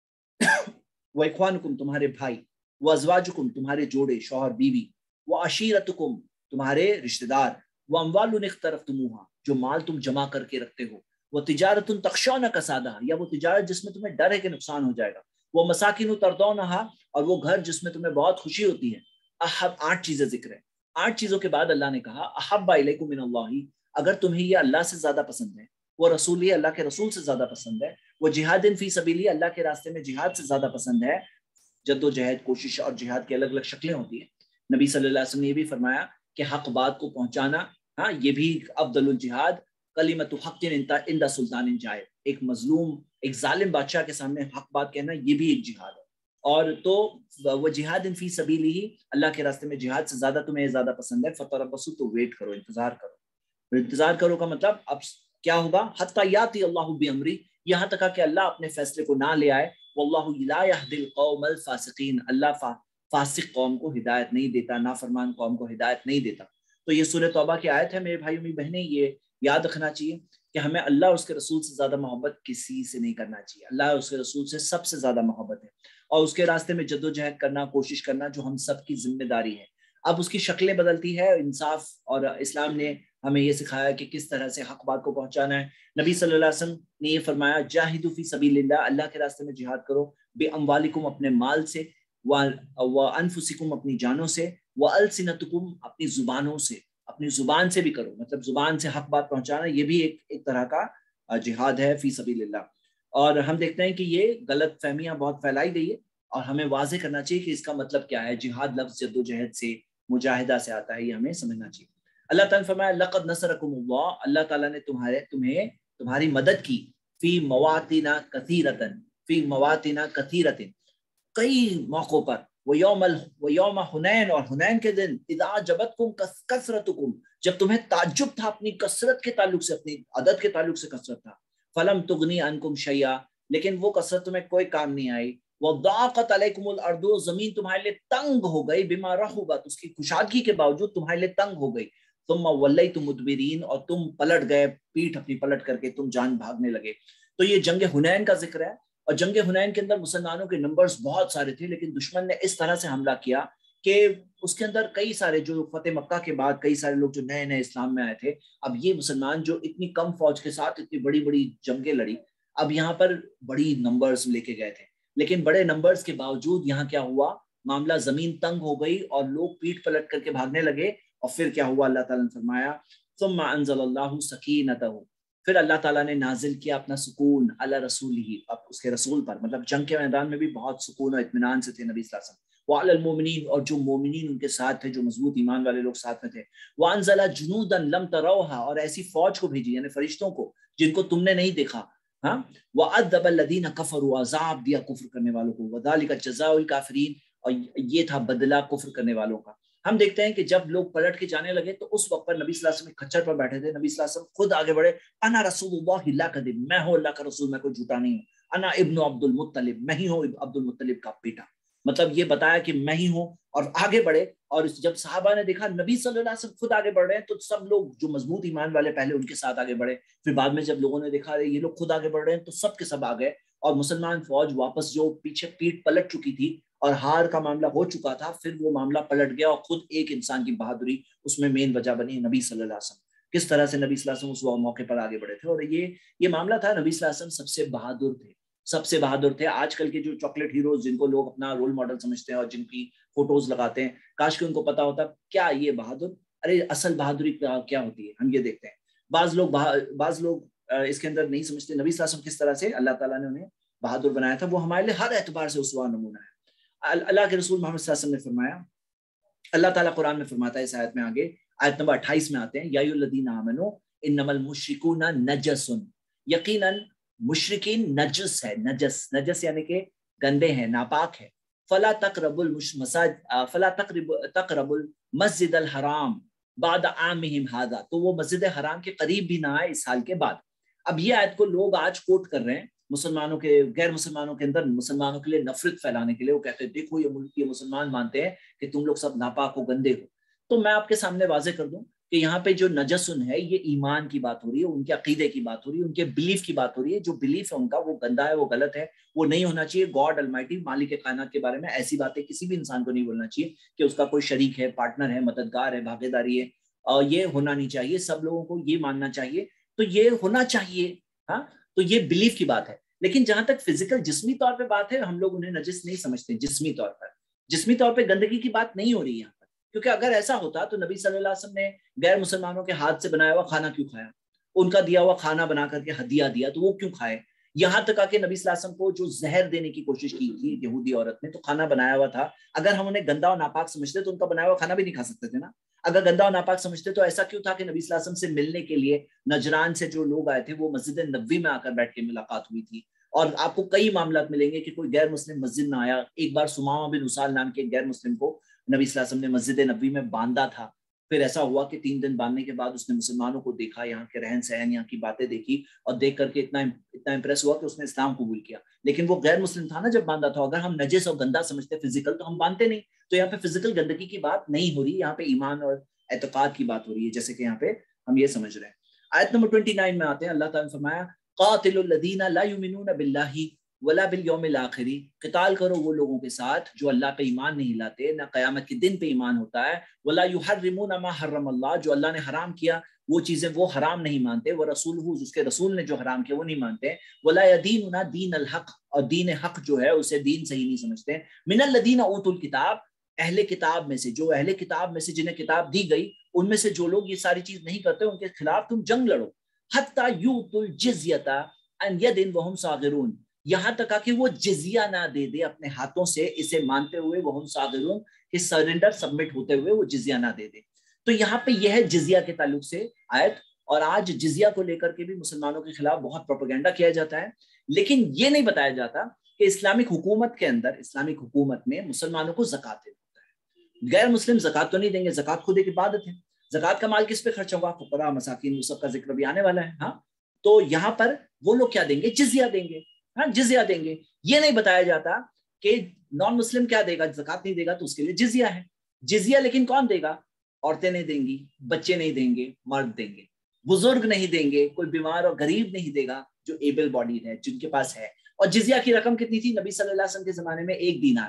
و اخوانکم، تمہارے بھائی، و ازواجکم، تمہارے جوڑے شوہر بیوی، و عشیرتکم، تمہارے رشتہ دار، و اموال اقترفتموها، جو مال تم جمع کر کے رکھتے ہو، و تجارت تخشون کسادہ، یا وہ تجارت جس میں تمہیں ڈر ہے کہ نقصان ہو جائے گا، وہ مساکن ترضونہا، اور وہ گھر جس میں تمہیں بہت خوشی ہوتی ہے۔ احب، آٹھ چیزیں ذکر ہیں۔ آٹھ چیزوں کے بعد اللہ نے کہا احب الیکم من اللہ، اگر تمہیں یہ اللہ سے زیادہ پسند ہے، وہ رسول، اللہ کے رسول سے زیادہ پسند ہے، وہ جہاد فی سبیلی، اللہ کے راستے میں جہاد سے زیادہ پسند ہے۔ جد و جہد، کوشش اور جہاد کی الگ الگ شکلیں ہوتی ہیں۔ نبی صلی اللہ علیہ وسلم نے یہ بھی فرمایا کہ حق بات کو پہنچانا، ہاں یہ بھی افضل الجہاد، کلمۃ حق عند سلطان جائر، ایک مظلوم ایک ظالم بادشاہ کے سامنے حق بات کہنا، یہ بھی ایک جہاد ہے۔ اور تو وہ جہاد فی سبیلی ہی، اللہ کے راستے میں جہاد سے زیادہ تمہیں زیادہ پسند ہے، فتربصوا، تو ویٹ کرو، انتظار کرو۔ انتظار کرو کا مطلب اب کیا ہوگا؟ حتی یاتی اللہ بامری، یہاں تک کہ اللہ اپنے فیصلے کو نہ لے آئے، واللہ لا یہدی القوم الفاسقین، اللہ فاسق قوم کو ہدایت نہیں دیتا، نافرمان قوم کو ہدایت نہیں دیتا۔ تو یہ سورہ توبہ کی آیت ہے میرے بھائیوں میری بہنیں، یہ یاد رکھنا چاہیے کہ ہمیں اللہ اور اس کے رسول سے زیادہ محبت کسی سے نہیں کرنا چاہیے۔ اللہ اور اس کے رسول سے سب سے زیادہ محبت ہے، اور اس کے راستے میں جد و جہد کرنا، کوشش کرنا، جو ہم سب کی ذمہ داری ہے۔ اب اس کی شکلیں بدلتی ہے، انصاف اور اسلام نے ہمیں یہ سکھایا کہ کس طرح سے حق بات کو پہنچانا ہے۔ نبی صلی اللہ علیہ وسلم نے یہ فرمایا جاہدوا فی سبیل اللہ، اللہ کے راستے میں جہاد کرو، بے اموالکم، اپنے مال سے، وانفسکم، اپنی جانوں سے، والسنتکم، اپنی زبانوں سے، اپنی زبان سے بھی کرو، مطلب زبان سے حق بات پہنچانا، یہ بھی ایک ایک طرح کا جہاد ہے فی سبیل اللہ۔ اور ہم دیکھتے ہیں کہ یہ غلط فہمیاں بہت پھیلائی گئی ہے، اور ہمیں واضح کرنا چاہیے کہ اس کا مطلب کیا ہے۔ جہاد لفظ جد و جہد سے، مجاہدہ سے آتا ہے، یہ ہمیں سمجھنا چاہیے۔ اللہ تعالیٰ نے فرمایا لقد نصرکم اللہ، اللہ تعالیٰ نے تمہارے تمہیں تمہاری مدد کی، فی مواطن کثیرۃ، فی مواطن کثیرۃ، کئی موقعوں پر، ویوم ویوم حنین، اور حنین کے دن، اذا جبتکم کثرتکم، جب تمہیں تعجب تھا اپنی کثرت کے تعلق سے، اپنی عدد کے تعلق سے کثرت تھا، فلم تغنی عنکم شیئا، لیکن وہ کثرت تمہیں کوئی کام نہیں آئی، وضاقت علیکم الارض، زمین تمہارے لیے تنگ ہو گئی، بما رحبت، اس کی کشادگی کے باوجود تمہارے لیے تنگ ہو گئی، ثم ولیتم مدبرین، اور تم پلٹ گئے، پیٹھ اپنی پلٹ کر کے تم جان بھاگنے لگے۔ تو یہ جنگ حنین کا ذکر ہے، اور جنگ حنین کے اندر مسلمانوں کے نمبرز بہت سارے تھے، لیکن دشمن نے اس طرح سے حملہ کیا کہ اس کے اندر کئی سارے جو فتح مکہ کے بعد کئی سارے لوگ جو نئے نئے اسلام میں آئے تھے، اب یہ مسلمان جو اتنی کم فوج کے ساتھ اتنی بڑی بڑی جنگیں لڑی، اب یہاں پر بڑی نمبرز لے کے گئے تھے، لیکن بڑے نمبرز کے باوجود یہاں کیا ہوا، معاملہ زمین تنگ ہو گئی اور لوگ پیٹ پلٹ کر کے بھاگنے لگے. اور پھر کیا ہوا، اللہ تعالیٰ نے فرمایا ثم انزل اللہ سکینتہ، پھر اللہ تعالیٰ نے نازل کیا اپنا سکون علی رسول ہی، اس کے رسول پر. مطلب جنگ کے میدان میں بھی بہت سکون اور اطمینان سے تھے نبی صلی اللہ علیہ وسلم. وعلی المؤمنین، اور جو مومنین ان کے ساتھ تھے، جو مضبوط ایمان والے لوگ ساتھ میں تھے. وانزل جنودا لم تروها، اور ایسی فوج کو بھیجی یعنی فرشتوں کو جن کو تم نے نہیں دیکھا. ہاں وعذب الذین کفروا، عذاب دیا کفر کرنے والوں کو. وذالک جزاء الکافرین، اور یہ تھا بدلہ کفر کرنے والوں کا. ہم دیکھتے ہیں کہ جب لوگ پلٹ کے جانے لگے تو اس وقت پر نبی صلی اللہ علیہ وسلم کچھر پر بیٹھے تھے. نبی صلی اللہ علیہ وسلم خود آگے بڑھے، انا رسول اللہ لا کذب، میں ہوں اللہ کا رسول، میں کوئی جھوٹا نہیں ہوں. انا ابن عبد المطلب، میں ہی ہوں عبد المطلب کا بیٹا. مطلب یہ بتایا کہ میں ہی ہوں، اور آگے بڑھے. اور جب صحابہ نے دیکھا نبی صلی اللہ علیہ وسلم خود آگے بڑھ رہے ہیں تو سب لوگ جو مضبوط ایمان والے پہلے ان کے ساتھ آگے بڑھے. پھر بعد میں جب لوگوں نے دیکھا یہ لوگ خود آگے بڑھ رہے ہیں تو سب کے سب آ گئے. اور مسلمان فوج واپس جو پیچھے پیٹ پلٹ چکی تھی اور ہار کا معاملہ ہو چکا تھا، پھر وہ معاملہ پلٹ گیا. اور خود ایک انسان کی بہادری اس میں مین وجہ بنی، نبی صلی اللہ علیہ وسلم. کس طرح سے نبی صلی اللہ علیہ وسلم اس موقع پر آگے بڑھے تھے. اور یہ یہ معاملہ تھا، نبی صلی اللہ علیہ وسلم سب سے بہادر تھے، سب سے بہادر تھے. آج کل کے جو چاکلیٹ ہیروز جن کو لوگ اپنا رول ماڈل سمجھتے ہیں اور جن کی فوٹوز لگاتے ہیں، کاش کہ ان کو پتا ہوتا کیا یہ بہادر، ارے اصل بہادری کیا ہوتی ہے. ہم یہ دیکھتے ہیں بعض لوگ بعض لوگ اس کے اندر نہیں سمجھتے نبی صلی اللہ علیہ وسلم کس طرح سے اللہ تعالیٰ نے انہیں بہادر بنایا تھا. وہ ہمارے لیے ہر اعتبار سے اسوہ نمونہ ہے. اللہ کے رسول محمد صلی اللہ علیہ وسلم نے فرمایا، اللہ تعالیٰ قرآن میں فرماتا ہے اس آیت میں، آگے آیت نمبر اٹھائیس میں آتے ہیں، یا ایھا الذین آمنوا انما المشرکون نجس، یقیناً مشرکین نجس ہے. نجس نجس یعنی کہ گندے ہیں، ناپاک ہے. فلا تقربوا المساجد فلا تقربوا المسجد الحرام بعد عامہم ھذا، تو وہ مسجد حرام کے قریب بھی نہ آئے اس سال کے بعد. اب یہ آیت کو لوگ آج کوٹ کر رہے ہیں مسلمانوں کے غیر مسلمانوں کے اندر، مسلمانوں کے لیے نفرت پھیلانے کے لیے. وہ کہتے ہیں دیکھو یہ ملک یہ مسلمان مانتے ہیں کہ تم لوگ سب ناپاک ہو، گندے ہو. تو میں آپ کے سامنے واضح کر دوں کہ یہاں پہ جو نجسن ہے یہ ایمان کی بات ہو رہی ہے، ان کے عقیدے کی بات ہو رہی ہے، ان کے بلیف کی بات ہو رہی ہے. جو بلیف ہے ان کا وہ گندا ہے، وہ غلط ہے، وہ نہیں ہونا چاہیے. گاڈ المائٹی مالک کائنات کے بارے میں ایسی باتیں کسی بھی انسان کو نہیں بولنا چاہیے کہ اس کا کوئی شریک ہے، پارٹنر ہے، مددگار ہے، بھاگیداری ہے. اور یہ ہونا نہیں چاہیے. سب لوگوں کو یہ ماننا چاہیے. تو یہ ہونا چاہیے. ہاں تو یہ بلیف کی بات ہے. لیکن جہاں تک فزیکل جسمی طور پہ بات ہے، ہم لوگ انہیں نجس نہیں سمجھتے. جسمی طور پر جسمی طور پہ گندگی کی بات نہیں ہو رہی یہاں پر، کیونکہ اگر ایسا ہوتا تو نبی صلی اللہ علیہ وسلم نے غیر مسلمانوں کے ہاتھ سے بنایا ہوا کھانا کیوں کھایا؟ ان کا دیا ہوا کھانا بنا کر کے ہدیہ دیا تو وہ کیوں کھائے؟ یہاں تک آ کے نبی صلی اللہ علیہ وسلم کو جو زہر دینے کی کوشش کی تھی یہودی عورت نے، تو کھانا بنایا ہوا تھا. اگر ہم انہیں گندا اور ناپاک سمجھتے تو ان کا بنایا ہوا کھانا بھی نہیں کھا سکتے تھے نا. اگر گندا اور ناپاک سمجھتے تو ایسا کیوں تھا کہ نبی صلی اللہ علیہ وسلم سے ملنے کے لیے نجران سے جو لوگ آئے تھے وہ مسجد نبوی میں آ کر بیٹھ کے ملاقات ہوئی تھی. اور آپ کو کئی معاملات ملیں گے کہ کوئی غیر مسلم مسجد میں آیا. ایک بار سمامہ بن اسال نام کے ایک غیر مسلم کو نبی صلی اللہ علیہ وسلم نے مسجد نبوی میں باندھا تھا. پھر ایسا ہوا کہ تین دن باندھنے کے بعد اس نے مسلمانوں کو دیکھا، یہاں کے رہن سہن، یہاں کی باتیں دیکھی، اور دیکھ کر کے اتنا اتنا امپریس ہوا کہ اس نے اسلام قبول کیا. لیکن وہ غیر مسلم تھا نا جب باندھا تھا. اگر ہم نجس اور گندا سمجھتے فزیکل تو ہم باندھتے نہیں. تو یہاں پہ فزیکل گندگی کی بات نہیں ہو رہی، یہاں پہ ایمان اور اعتقاد کی بات ہو رہی ہے، جیسے کہ یہاں پہ ہم یہ سمجھ رہے ہیں. آیت نمبر انیس میں آتے ہیں، اللہ تعالیٰ نے فرمایا قاتل الذین لا یؤمنون باللہ ولا بالیوم الآخر، قتال کرو وہ لوگوں کے ساتھ جو اللہ پہ ایمان نہیں لاتے، نہ قیامت کے دن پہ ایمان ہوتا ہے. ولا یحرمون ما حرم اللہ، جو اللہ نے حرام کیا وہ چیزیں وہ حرام نہیں مانتے. ورسولہ، اس کے رسول نے جو حرام کیا وہ نہیں مانتے. ولا یدینون دین الحق، اور دین حق جو ہے اسے دین صحیح نہیں سمجھتے. من الذین اوتوا الکتاب، اہل کتاب میں سے، جو اہل کتاب میں سے جنہیں کتاب دی گئی ان میں سے جو لوگ یہ ساری چیز نہیں کرتے ان کے خلاف تم جنگ لڑو. حتی یؤتوا الجزیۃ عن ید وہم صاغرون، یہاں تک کہ وہ جزیہ نہ دے دے اپنے ہاتھوں سے، اسے مانتے ہوئے، وہم صاغرون، کہ سرنڈر سبمٹ ہوتے ہوئے وہ جزیہ نہ دے دے. تو یہاں پہ یہ ہے جزیہ کے تعلق سے آیت. اور آج جزیہ کو لے کر کے بھی مسلمانوں کے خلاف بہت پروپیگنڈا کیا جاتا ہے، لیکن یہ نہیں بتایا جاتا کہ اسلامک حکومت کے اندر، اسلامک حکومت میں مسلمانوں کو زکوٰۃ دینا ہوتا ہے. غیر مسلم زکوٰۃ تو نہیں دیں گے، زکوٰۃ خود ایک عبادت ہے. زکوٰۃ کا مال کس پہ خرچ ہوگا؟ فقراء، مساکین، وہ سب کا ذکر بھی آنے والا ہے. ہاں تو یہاں پر وہ لوگ کیا دیں گے؟ جزیہ دیں گے. ہاں جزیہ دیں گے. یہ نہیں بتایا جاتا کہ نان مسلم کیا دے گا، زکوٰۃ نہیں دے گا تو اس کے لیے جزیہ ہے. جزیہ لیکن کون دے گا؟ عورتیں نہیں دیں گی، بچے نہیں دیں گے، مرد دیں گے. بزرگ نہیں دیں گے، کوئی بیمار اور غریب نہیں دے گا جو ایبل باڈی ہے، جن کے پاس ہے. اور جزیہ کی رقم کتنی تھی نبی صلی اللہ علیہ وسلم کے زمانے میں؟ ایک دینار.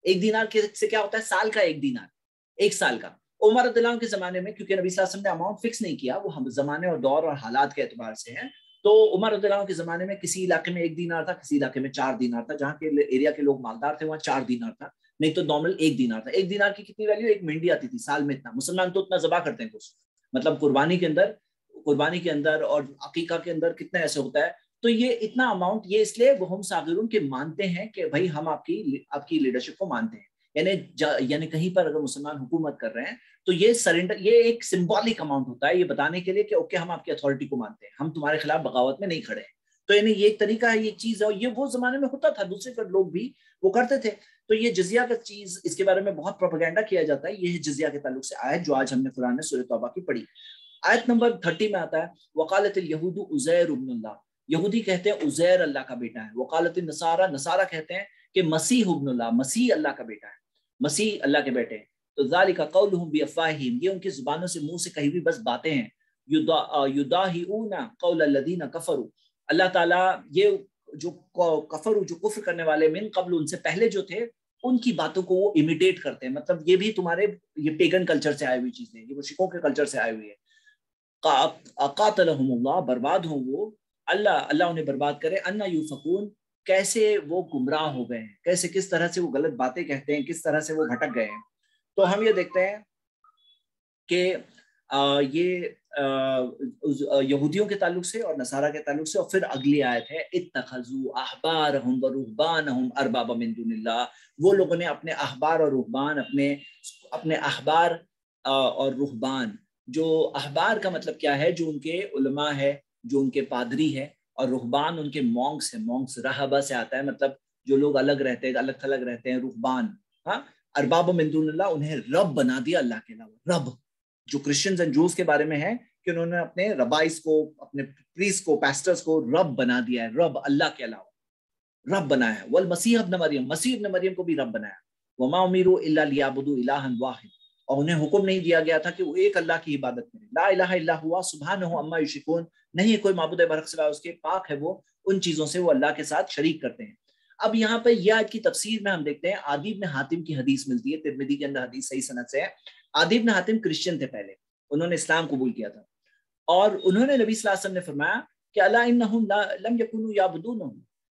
ایک دینار سے کیا ہوتا ہے؟ سال کا ایک دینار، ایک سال کا۔ عمر رضی اللہ عنہ کے زمانے میں کیونکہ نبی صلی اللہ علیہ وسلم نے اماؤنٹ فکس نہیں کیا، وہ ہم زمانے اور دور اور حالات کے اعتبار سے ہیں، تو عمر رضی اللہ عنہ کے زمانے میں کسی علاقے میں ایک دینار تھا، کسی علاقے میں چار دینار تھا، جہاں کے ایریا کے لوگ مالدار تھے وہاں چار دینار تھا، نہیں تو نارمل ایک دینار تھا۔ ایک دینار کی کتنی ویلیو؟ ایک منڈی آتی تھی سال میں اتنا، مسلمان تو اتنا ذبح کرتے ہیں کچھ، مطلب قربانی کے اندر قربانی کے اندر اور عقیقہ کے اندر کتنا ایسے ہوتا ہے، تو یہ اتنا اماؤنٹ، یہ اس لیے وہ ہم صاغرون کے مانتے ہیں کہ بھائی ہم آپ کی آپ کی لیڈرشپ کو مانتے ہیں، یعنی یعنی کہیں پر اگر مسلمان حکومت کر رہے ہیں تو یہ سرنڈر، یہ ایک سمبولک اماؤنٹ ہوتا ہے، یہ بتانے کے لیے کہ اوکے ہم آپ کی اتھارٹی کو مانتے ہیں، ہم تمہارے خلاف بغاوت میں نہیں کھڑے ہیں۔ تو یعنی یہ ایک طریقہ ہے، یہ چیز ہے، اور یہ وہ زمانے میں ہوتا تھا، دوسرے لوگ بھی وہ کرتے تھے۔ تو یہ جزیہ کا چیز، اس کے بارے میں بہت پروپیگنڈا کیا جاتا ہے، یہ جزیہ کے تعلق سے آیت جو آج ہم نے قرآن میں سورہ توبہ کی پڑھی۔ آیت نمبر تھرٹی میں آتا ہے وقالت الیہود عزیر ابن اللہ، یہودی کہتے ہیں عزیر اللہ کا بیٹا ہے۔ وقالت النصارى، نصارہ کہتے ہیں کہ مسیح ابن اللہ، مسیح اللہ کا بیٹا ہے، مسیح اللہ کے بیٹے ہیں۔ تو ذالک قولہم بافواہہم، یہ ان کی زبانوں سے، منہ سے کہی ہوئی بس باتیں ہیں۔ یداہئون قول الذین کفروا، اللہ تعالیٰ یہ جو کفر، جو کفر کرنے والے من قبل، ان سے پہلے جو تھے، ان کی باتوں کو وہ امیٹیٹ کرتے ہیں، مطلب یہ بھی تمہارے یہ پیگن کلچر سے آئی ہوئی چیزیں، یہ مشرکوں کے کلچر سے آئی ہوئی ہے۔ قاتلہم اللہ، برباد ہوں وہ، اللہ اللہ انہیں برباد کرے، انا یوفقون، کیسے وہ گمراہ ہو گئے ہیں، کیسے کس طرح سے وہ غلط باتیں کہتے ہیں، کس طرح سے وہ بھٹک گئے ہیں۔ تو ہم یہ دیکھتے ہیں کہ آ, یہ آ, یہودیوں کے تعلق سے اور نصارہ کے تعلق سے، اور پھر اگلی آیت ہے اتخذوا احبارہم ورہبانہم اربابا من دون اللہ، وہ لوگوں نے اپنے احبار اور رہبان، اپنے اپنے احبار اور رہبان، جو احبار کا مطلب کیا ہے؟ جو ان کے علماء ہے، جو ان کے پادری ہے، اور رہبان ان کے مونکس ہیں، مونکس رہبہ سے آتا ہے، مطلب جو لوگ الگ رہتے ہیں، الگ تھلگ رہتے ہیں، رہبان۔ ہاں، ارباب من دون اللہ، انہیں رب بنا دیا اللہ کے علاوہ، رب، جو کرسچنز اینڈ جوز کے بارے میں ہے کہ انہوں نے اپنے ربائس کو، اپنے پریس کو، پیسٹرز کو رب بنا دیا ہے، رب اللہ کے علاوہ رب بنایا ہے۔ والمسیح ابن مریم، مسیح ابن مریم کو بھی رب بنایا۔ وما امروا الا لیعبدوا الہا واحد، اور انہیں حکم نہیں دیا گیا تھا کہ وہ ایک اللہ کی عبادت کریں، لا الہ الا ہوا سبحانہ عما یشرکون، نہیں کوئی معبود برحق سوا اس کے، پاک ہے وہ ان چیزوں سے وہ اللہ کے ساتھ شریک کرتے ہیں۔ اب یہاں پہ یہ آیت کی تفسیر میں ہم دیکھتے ہیں، عدی بن حاتم کی حدیث ملتی ہے، ترمذی کے اندر حدیث صحیح سند سے ہے۔ عدی بن حاتم کرسچن تھے پہلے، انہوں نے اسلام قبول کیا تھا، اور انہوں نے نبی صلی اللہ علیہ وسلم نے فرمایا کہ الا انہم لم یکونوا یعبدونہم،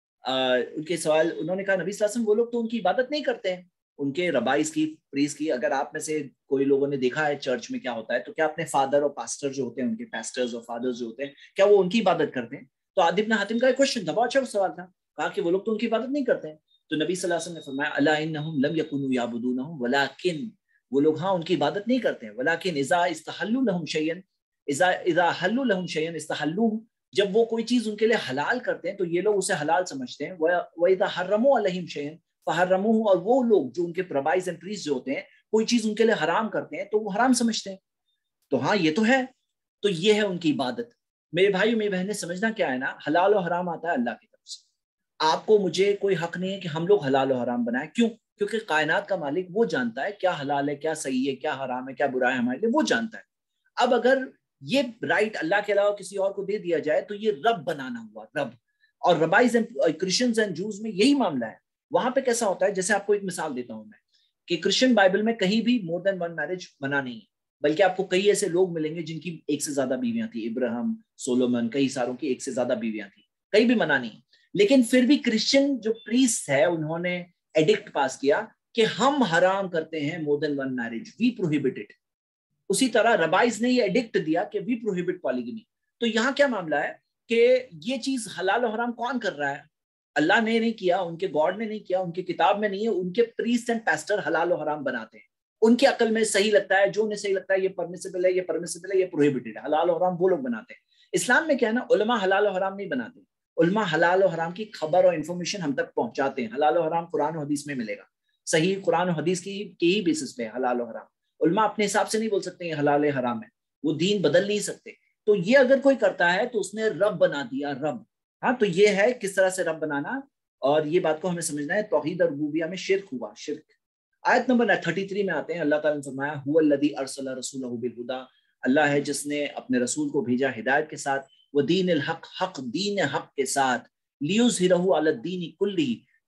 ان کے سوال، انہوں نے کہا نبی صلی اللہ علیہ وسلم وہ لوگ تو ان کی عبادت نہیں کرتے ہیں، ان کے ربائز کی، پریس کی۔ اگر آپ میں سے کوئی لوگوں نے دیکھا ہے چرچ میں کیا ہوتا ہے، تو کیا اپنے فادر اور پاسٹر جو ہوتے ہیں، ان کے پاسٹرز اور فادرز جو ہوتے ہیں، کیا وہ ان کی عبادت کرتے ہیں؟ تو عدی بن حاتم کا ایک کوشچن تھا، بہت اچھا سوال تھا، کہا کہ وہ لوگ تو ان کی عبادت نہیں کرتے ہیں۔ تو نبی صلی اللہ علیہ وسلم نے فرمایا الا انہم لم یکونوا یعبدونہم ولکن، وہ لوگ ہاں ان کی عبادت نہیں کرتے ہیں، ولکن اذا استحلوا لهم شیئا، اذا اذا حلوا لهم شیئا استحلوه، جب وہ کوئی چیز ان کے لیے حلال کرتے ہیں تو یہ لوگ اسے حلال سمجھتے ہیں، واذا حرموا علیہم شیئا فحرموه، اور وہ لوگ جو ان کے ربائز اینڈ پریسٹ جو ہوتے ہیں کوئی چیز ان کے لیے حرام کرتے ہیں تو وہ حرام سمجھتے ہیں۔ تو ہاں یہ تو ہے، تو یہ ہے ان کی عبادت۔ میرے بھائی میری بہنیں، سمجھنا کیا ہے نا، حلال و حرام آتا ہے اللہ کی طرف سے، آپ کو مجھے کوئی حق نہیں ہے کہ ہم لوگ حلال و حرام بنائیں۔ کیوں؟ کیونکہ کائنات کا مالک وہ جانتا ہے کیا حلال ہے، کیا صحیح ہے، کیا حرام ہے، کیا برا ہے، ہمارے لیے وہ جانتا ہے۔ اب اگر یہ رائٹ اللہ کے علاوہ کسی اور کو دے دیا جائے تو یہ رب بنانا ہوا، رب۔ اور rabbis and Christians and Jews میں یہی معاملہ ہے۔ وہاں پہ کیسا ہوتا ہے، جیسے آپ کو ایک مثال دیتا ہوں میں، کہ کرسچن بائبل میں کہیں بھی مور دین ون میرج منع نہیں ہے، بلکہ آپ کو کئی ایسے لوگ ملیں گے جن کی ایک سے زیادہ بیویاں تھیں، ابراہیم، سولومن، کئی ساروں کی ایک سے زیادہ بیویاں تھیں، کہیں بھی منع نہیں۔ لیکن پھر بھی کرسچن جو پریسٹ ہے انہوں نے ایڈکٹ پاس کیا کہ ہم حرام کرتے ہیں more than one marriage, we prohibit it. اسی طرح ربائز نے یہ ایڈکٹ دیا کہ وی پروہیبٹ پالیگمی۔ تو یہاں کیا معاملہ ہے کہ یہ چیز حلال و حرام کون کر رہا ہے؟ اللہ نے نہیں کیا، ان کے گاڈ نے نہیں کیا، ان کی کتاب میں نہیں ہے، ان کے پریسٹ اینڈ پاسٹر حلال و حرام بناتے ہیں، ان کی عقل میں صحیح لگتا ہے، جو انہیں صحیح لگتا ہے یہ پرمیسیبل ہے، یہ پرمیسیبل ہے، یہ پروہیبٹڈ ہے، حلال و حرام وہ لوگ بناتے ہیں۔ اسلام میں کیا ہے نا، علماء حلال و حرام نہیں بناتے، علماء حلال و حرام کی خبر اور انفارمیشن ہم تک پہنچاتے ہیں۔ حلال و حرام قرآن و حدیث میں ملے گا، صحیح قرآن و حدیث کی کی ہی بیسس پہ حلال و حرام۔ علماء اپنے حساب سے نہیں بول سکتے یہ حلال ہے حرام ہے، وہ دین بدل نہیں سکتے۔ تو یہ اگر کوئی کرتا ہے تو اس نے رب بنا دیا، رب۔ ہاں، تو یہ ہے کس طرح سے رب بنانا، اور یہ بات کو ہمیں سمجھنا ہے۔ توحید اور ربوبیہ میں شرک ہوا، شرک۔ آیت نمبر تینتیس میں آتے ہیں، اللہ تعالیٰ نے فرمایا هو الذی ارسل رسولہ بالہدی، اللہ ہے جس نے اپنے رسول کو بھیجا ہدایت کے ساتھ، ودین الحق، حق دین حق کے ساتھ، لیظہرہ علی الدین کلہ،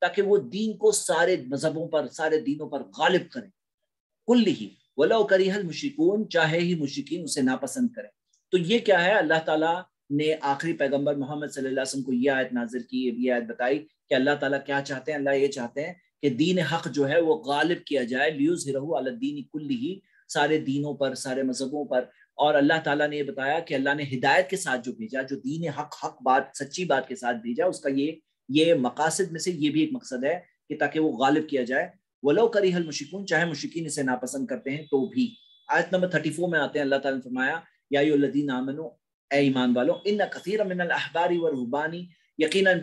تاکہ وہ دین کو سارے مذہبوں پر سارے دینوں پر غالب کریں. کلہ ولو کرہ المشرکون، چاہے ہی مشرکین اسے ناپسند کریں. تو یہ کیا ہے؟ اللہ تعالیٰ نے آخری پیغمبر محمد صلی اللہ علیہ وسلم کو یہ آیت نازل کی، یہ آیت بتائی کہ اللہ تعالیٰ کیا چاہتے ہیں. اللہ یہ چاہتے ہیں کہ دین حق جو ہے وہ غالب کیا جائے، لیظہرہ علی الدین کلہ، سارے دینوں پر سارے مذہبوں پر. اور اللہ تعالیٰ نے یہ بتایا کہ اللہ نے ہدایت کے ساتھ جو بھیجا، جو دین حق حق بات سچی بات کے ساتھ بھیجا، اس کا یہ یہ مقاصد میں سے یہ بھی ایک مقصد ہے کہ تاکہ وہ غالب کیا جائے. ولو کرہ المشرکون، چاہے مشرکین اسے ناپسند کرتے ہیں تو بھی. آیت نمبر چونتیس میں آتے ہیں، اللہ تعالیٰ نے فرمایا یا ایھا الذین آمنوا، اے ایمان والو، ان کثیر من الاحبار والرہبان، یقیناً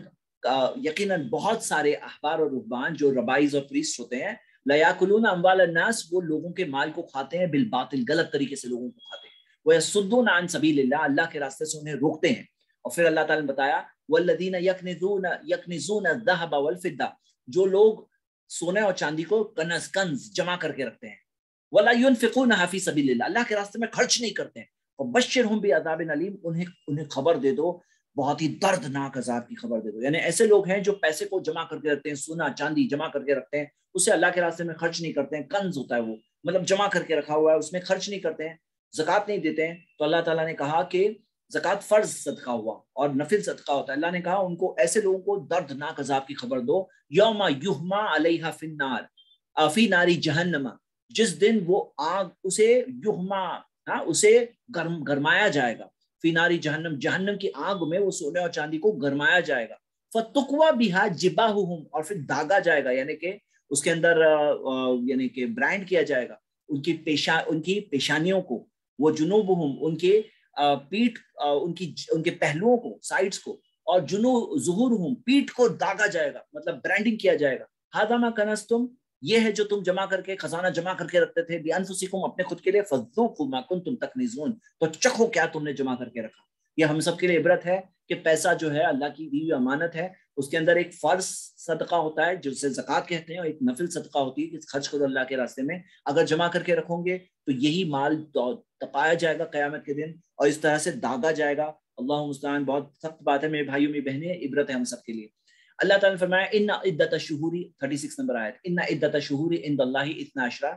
یقیناً بہت سارے احبار اور رہبان جو ربائز اور پریسٹ ہوتے ہیں، لیاکلون اموال الناس، وہ لوگوں کے مال کو کھاتے ہیں، بالباطل، غلط طریقے سے لوگوں کو کھاتے ہیں. ویصدون عن سبیل اللہ، اللہ کے راستے سے انہیں روکتے ہیں. اور پھر اللہ تعالیٰ نے بتایا والذین یکنزون یکنزون الذهب والفضہ، جو لوگ سونے اور چاندی کو کنز کنز جمع کر کے رکھتے ہیں. ولا ينفقونها فی سبیل اللہ، اللہ کے راستے میں خرچ نہیں کرتے ہیں. وبشرهم بعذاب علیم، انہیں انہیں خبر دے دو، بہت ہی دردناک عذاب کی خبر دے دو. یعنی ایسے لوگ ہیں جو پیسے کو جمع کر کے رکھتے ہیں، سونا چاندی جمع کر کے رکھتے ہیں، اسے اللہ کے راستے میں خرچ نہیں کرتے ہیں. کنز ہوتا ہے وہ، مطلب جمع کر کے رکھا ہوا ہے، اس میں خرچ نہیں کرتے ہیں، زکوٰۃ نہیں دیتے ہیں. تو اللہ تعالیٰ نے کہا کہ زکوٰۃ فرض صدقہ ہوا اور نفل صدقہ ہوتا ہے. اللہ نے کہا ان کو، ایسے لوگوں کو دردناک عذاب کی خبر دو. یوم یحما علیہا فی النار فی ناری جہنم، جس دن وہ آگ اسے یحما ہاں اسے گرم گرمایا جائے گا. فی ناری جہنم، جہنم کی آگ میں وہ سونے اور چاندی کو گرمایا جائے گا. فتقوا بہا جباہہم، اور پھر داغا جائے گا، یعنی کہ اس کے اندر یعنی کہ برانڈ کیا جائے گا ان کی پیشا ان کی پیشانیوں کو. وہ جنوبہم، ان کے پیٹھ ان کی ان کے پہلوؤں کو، سائڈز کو. اور جنوب ظہورہم، پیٹھ کو داغا جائے گا، مطلب برانڈنگ کیا جائے گا. ھذا ما کنزتم، یہ ہے جو تم جمع کر کے خزانہ جمع کر کے رکھتے تھے، بانفسکم، اپنے خود کے لیے، فذوقوا ما کنتم تکنزون، تو چکھو کیا تم نے جمع کر کے رکھا. یہ ہم سب کے لیے عبرت ہے کہ پیسہ جو ہے اللہ کی دی ہوئی امانت ہے، اس کے اندر ایک فرض صدقہ ہوتا ہے جسے زکوٰۃ کہتے ہیں، اور ایک نفل صدقہ ہوتی ہے کہ خرچ کرو اللہ کے راستے میں. اگر جمع کر کے رکھو گے تو یہی مال تپایا جائے گا قیامت کے دن، اور اس طرح سے داغا جائے گا. اللہ مستعان، بہت سخت بات ہے میرے بھائیوں میری بہنیں، عبرت ہے ہم سب کے لیے. اللہ تعالیٰ نے فرمایا ان عدت الشہور، چھتیس نمبر آیت، ان عدت الشہور عند اللہ اثنا عشر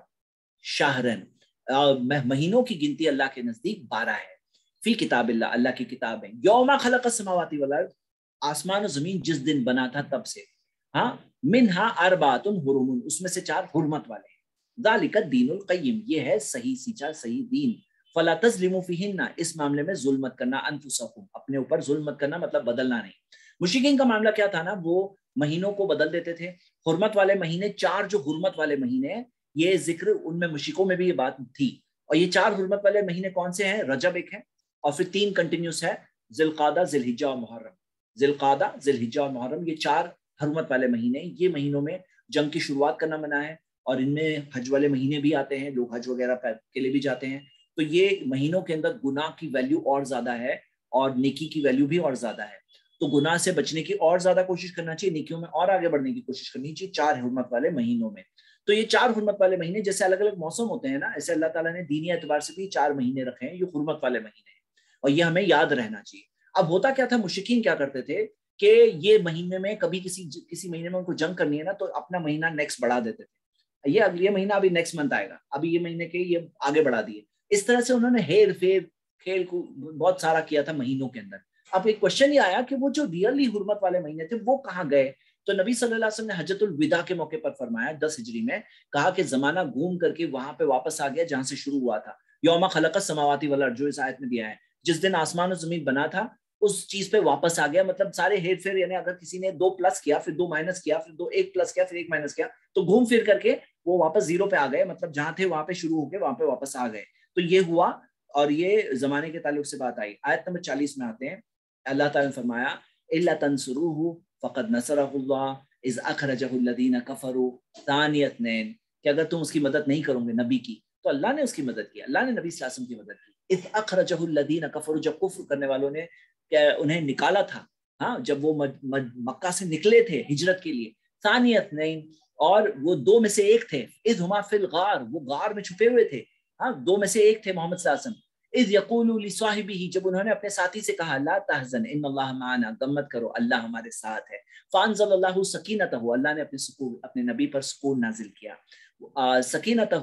شہرن، مہینوں کی گنتی اللہ کے نزدیک بارہ ہے. فی کتاب اللہ، اللہ کی کتاب ہے. یوم خلق السماوات والارض، آسمان و زمین جس دن بنا تھا تب سے. ہاں منہا اربعۃ حرم، اس میں سے چار حرمت والے ہیں. ذالک الدین القیم، یہ ہے صحیح سیچا صحیح دین. فلا تظلموا فیہن، اس معاملے میں ظلم مت کرنا، انفسکم، اپنے اوپر ظلم مت کرنا، مطلب بدلنا نہیں. مشرکین کا معاملہ کیا تھا نا، وہ مہینوں کو بدل دیتے تھے. حرمت والے مہینے، چار جو حرمت والے مہینے ہیں، یہ ذکر ان میں مشرکوں میں بھی یہ بات تھی. اور یہ چار حرمت والے مہینے کون سے ہیں؟ رجب ایک ہے، اور پھر تین کنٹینیوس ہے، ذی القعدہ، ذی الحجہ اور محرم. ذی القعدہ، ذی الحجہ اور محرم، یہ چار حرمت والے مہینے. یہ مہینوں میں جنگ کی شروعات کرنا منع ہے، اور ان میں حج والے مہینے بھی آتے ہیں، لوگ حج وغیرہ کے لیے بھی جاتے ہیں. تو یہ مہینوں کے اندر گناہ کی ویلیو اور زیادہ ہے، اور نیکی کی ویلیو بھی اور زیادہ ہے. تو گناہ سے بچنے کی اور زیادہ کوشش کرنا چاہیے، نیکیوں میں اور آگے بڑھنے کی کوشش کرنی چاہیے چار حرمت والے مہینوں میں. تو یہ چار حرمت والے مہینے، جیسے الگ الگ موسم ہوتے ہیں نا، ایسے اللہ تعالیٰ نے دینی اعتبار سے بھی چار مہینے رکھے ہیں، یہ حرمت والے مہینے ہیں، اور یہ ہمیں یاد رہنا چاہیے. اب ہوتا کیا تھا، مشرکین کیا کرتے تھے کہ یہ مہینے میں کبھی کسی کسی مہینے میں ان کو جنگ کرنی ہے نا، تو اپنا مہینہ نیکسٹ بڑھا دیتے تھے. یہ اگلے مہینہ ابھی نیکسٹ منتھ آئے گا، ابھی یہ مہینے کے یہ آگے بڑھا دیے. اس طرح سے انہوں نے ہیر پھیر کھیل کو بہت سارا کیا تھا مہینوں کے اندر. اب ایک کوشچن یہ آیا کہ وہ جو ریئلی حرمت والے مہینے تھے وہ کہاں گئے؟ تو نبی صلی اللہ علیہ وسلم نے حجۃ الوداع کے موقع پر فرمایا، دس ہجری میں، کہا کہ زمانہ گھوم کر کے وہاں پہ واپس آ گیا جہاں سے شروع ہوا تھا. یوم خلق السماوات والارض، جو اس آیت میں دیا ہے، جس دن آسمان و زمین بنا تھا اس چیز پہ واپس آ گیا. مطلب سارے ہیر پھیر، یعنی اگر کسی نے دو پلس کیا، پھر دو مائنس کیا، پھر دو ایک پلس کیا، پھر ایک مائنس کیا، تو گھوم پھر کر کے وہ واپس زیرو پہ آ گئے. مطلب جہاں تھے وہاں پہ شروع ہو کے وہاں پہ واپس آ گئے. تو یہ ہوا، اور یہ زمانے کے تعلق سے بات آئی. آیت نمبر چالیس میں آتے ہیں، اللہ تعالیٰ نے فرمایا الا تنصروه فقد نصره الله اذ اخرجه الذين كفروا ثاني اثنين، کہ اگر تم اس کی مدد نہیں کرو گے نبی کی تو اللہ نے اس کی مدد کی، اللہ نے نبی صلی اللہ علیہ وسلم کی مدد کی. اذ اخرجه الذين كفروا، جب کفر کرنے والوں نے کہ انہیں نکالا تھا، ہاں جب وہ مکہ سے نکلے تھے ہجرت کے لیے. ثاني اثنين، اور وہ دو میں سے ایک تھے. اذ هما في الغار، وہ غار میں چھپے ہوئے تھے، ہاں دو میں سے ایک تھے محمد صلی اللہ علیہ وسلم. اذ یقول لصاحبہ، جب انہوں نے اپنے ساتھی سے کہا لا تحزن ان اللہ معنا، غم مت کرو اللہ ہمارے ساتھ ہے. فانزل اللہ سکینتہ، اللہ نے اپنے سکون اپنے نبی پر سکون نازل کیا. سکینتہ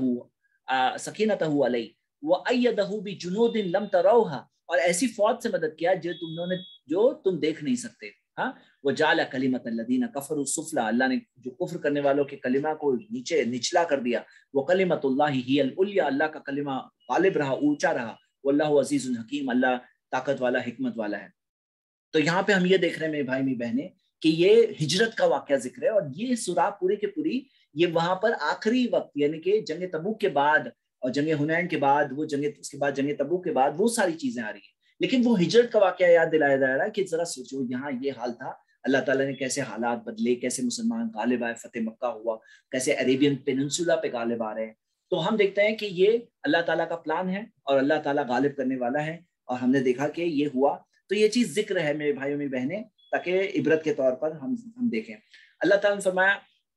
سکینتہ علیہ وایدہ بجنود لم تروها، اور ایسی فوج سے مدد کیا جو تم نے جو تم دیکھ نہیں سکتے. ہاں وجعل کلمۃ الذین کفروا السفلی، اللہ نے جو کفر کرنے والوں کے کلمہ کو نیچے نچلا کر دیا. وکلمۃ اللہ ہی العلیٰ، اللہ کا کلمہ غالب رہا، اونچا رہا. واللہ عزیز حکیم، اللہ طاقت والا حکمت والا ہے. تو یہاں پہ ہم یہ دیکھ رہے ہیں میرے بھائی میری بہنیں کہ یہ ہجرت کا واقعہ ذکر ہے، اور یہ سورہ پورے کے پوری یہ وہاں پر آخری وقت یعنی کہ جنگ تبوک کے بعد اور جنگ حنین کے بعد وہ جنگ اس کے بعد جنگ تبوک کے بعد وہ ساری چیزیں آ رہی ہیں. لیکن وہ ہجرت کا واقعہ یاد دلایا جا رہا ہے کہ ذرا سوچو یہاں یہ حال تھا، اللہ تعالیٰ نے کیسے حالات بدلے، کیسے مسلمان غالب آئے، فتح مکہ ہوا، کیسے عربین پیننسولا پہ غالب آ رہے ہیں. تو ہم دیکھتے ہیں کہ یہ اللہ تعالیٰ کا پلان ہے اور اللہ تعالیٰ غالب کرنے والا ہے، اور ہم نے دیکھا کہ یہ ہوا. تو یہ چیز ذکر ہے میرے بھائیوں میری بہنیں، تاکہ عبرت کے طور پر ہم ہم دیکھیں. اللہ تعالیٰ نے فرمایا